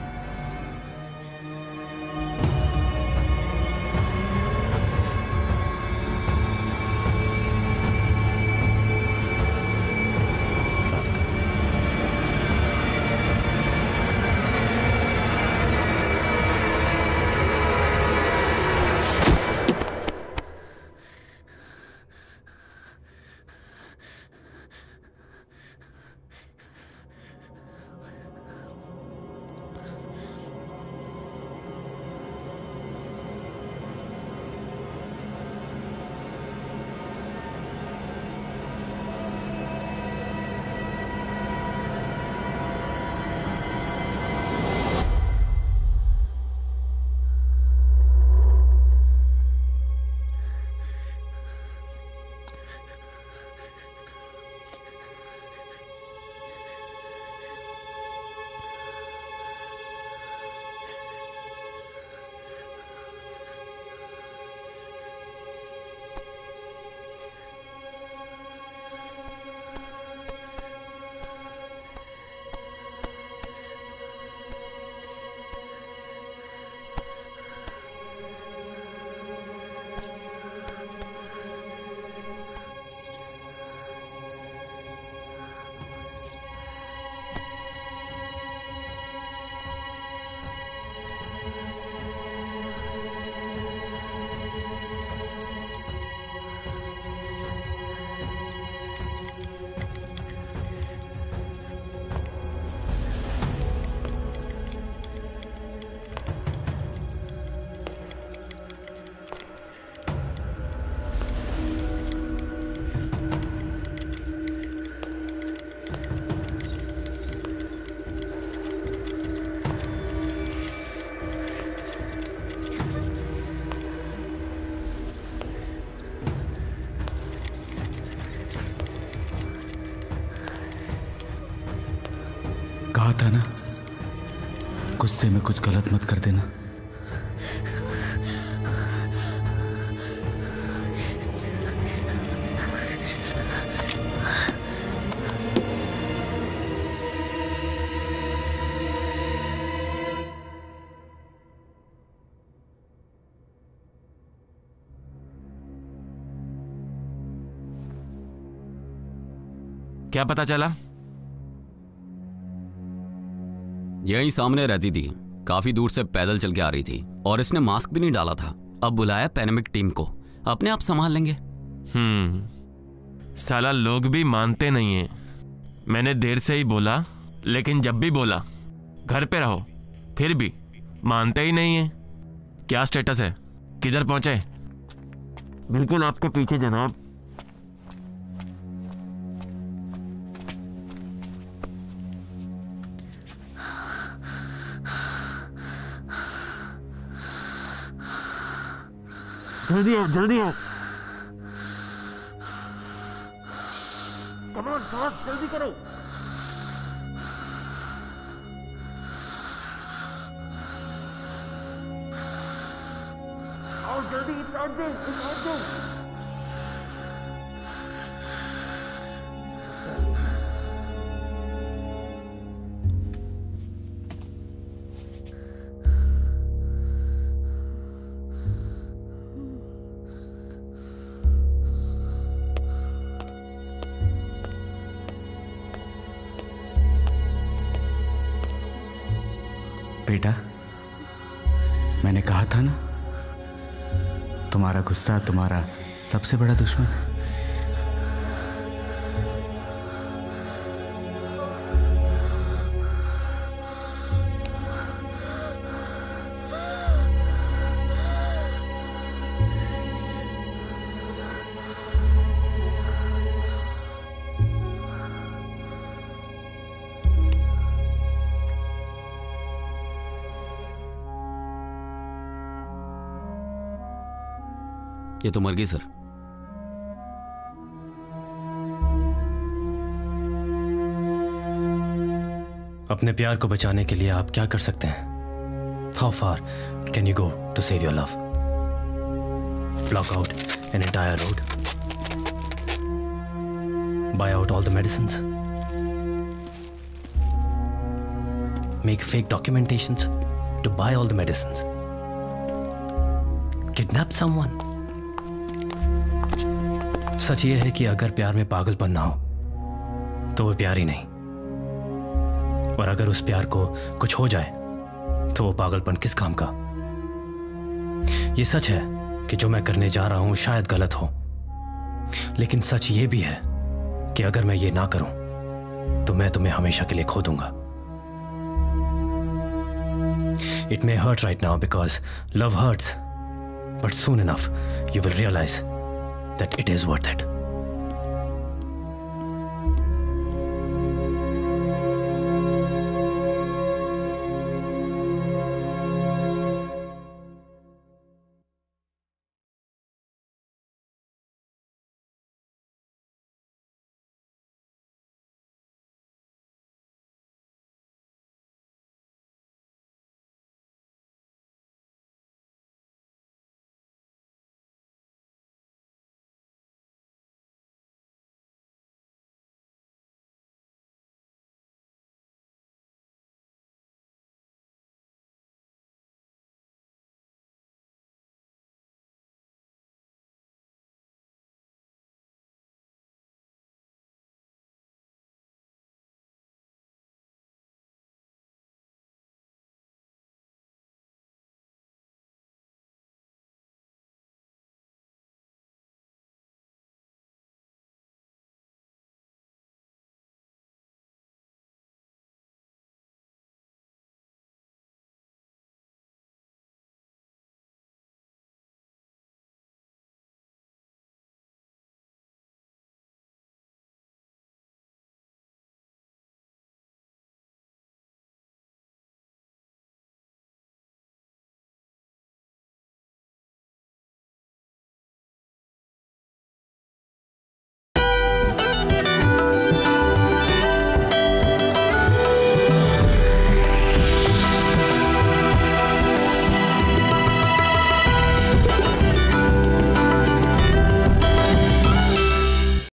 कहा था ना, गुस्से में कुछ गलत मत कर देना। क्या पता चला? यही सामने रहती थी, काफी दूर से पैदल चल के आ रही थी और इसने मास्क भी नहीं डाला था। अब बुलाया पैरामेडिक टीम को, अपने आप संभाल लेंगे। हम्म साला लोग भी मानते नहीं है। मैंने देर से ही बोला, लेकिन जब भी बोला घर पे रहो, फिर भी मानते ही नहीं है। क्या स्टेटस है? किधर पहुंचे? बिल्कुल आपके पीछे जनाब। जल्दी आओ, जल्दी आओ। कम ऑन, फास्ट, जल्दी करो। आओ जल्दी, it's out there, it's out there. बेटा, मैंने कहा था ना, तुम्हारा गुस्सा तुम्हारा सबसे बड़ा दुश्मन। ये तो मर गई सर। अपने प्यार को बचाने के लिए आप क्या कर सकते हैं? How far can you go to save your love? Block out an entire road? Buy out all the medicines? Make fake documentations to buy all the medicines? Kidnap someone? सच ये है कि अगर प्यार में पागलपन ना हो तो वो प्यार ही नहीं, और अगर उस प्यार को कुछ हो जाए तो वो पागलपन किस काम का। ये सच है कि जो मैं करने जा रहा हूं शायद गलत हो, लेकिन सच ये भी है कि अगर मैं ये ना करूं तो मैं तुम्हें हमेशा के लिए खो दूंगा। It may hurt right now because love hurts, but soon enough you will realize that it is worth it.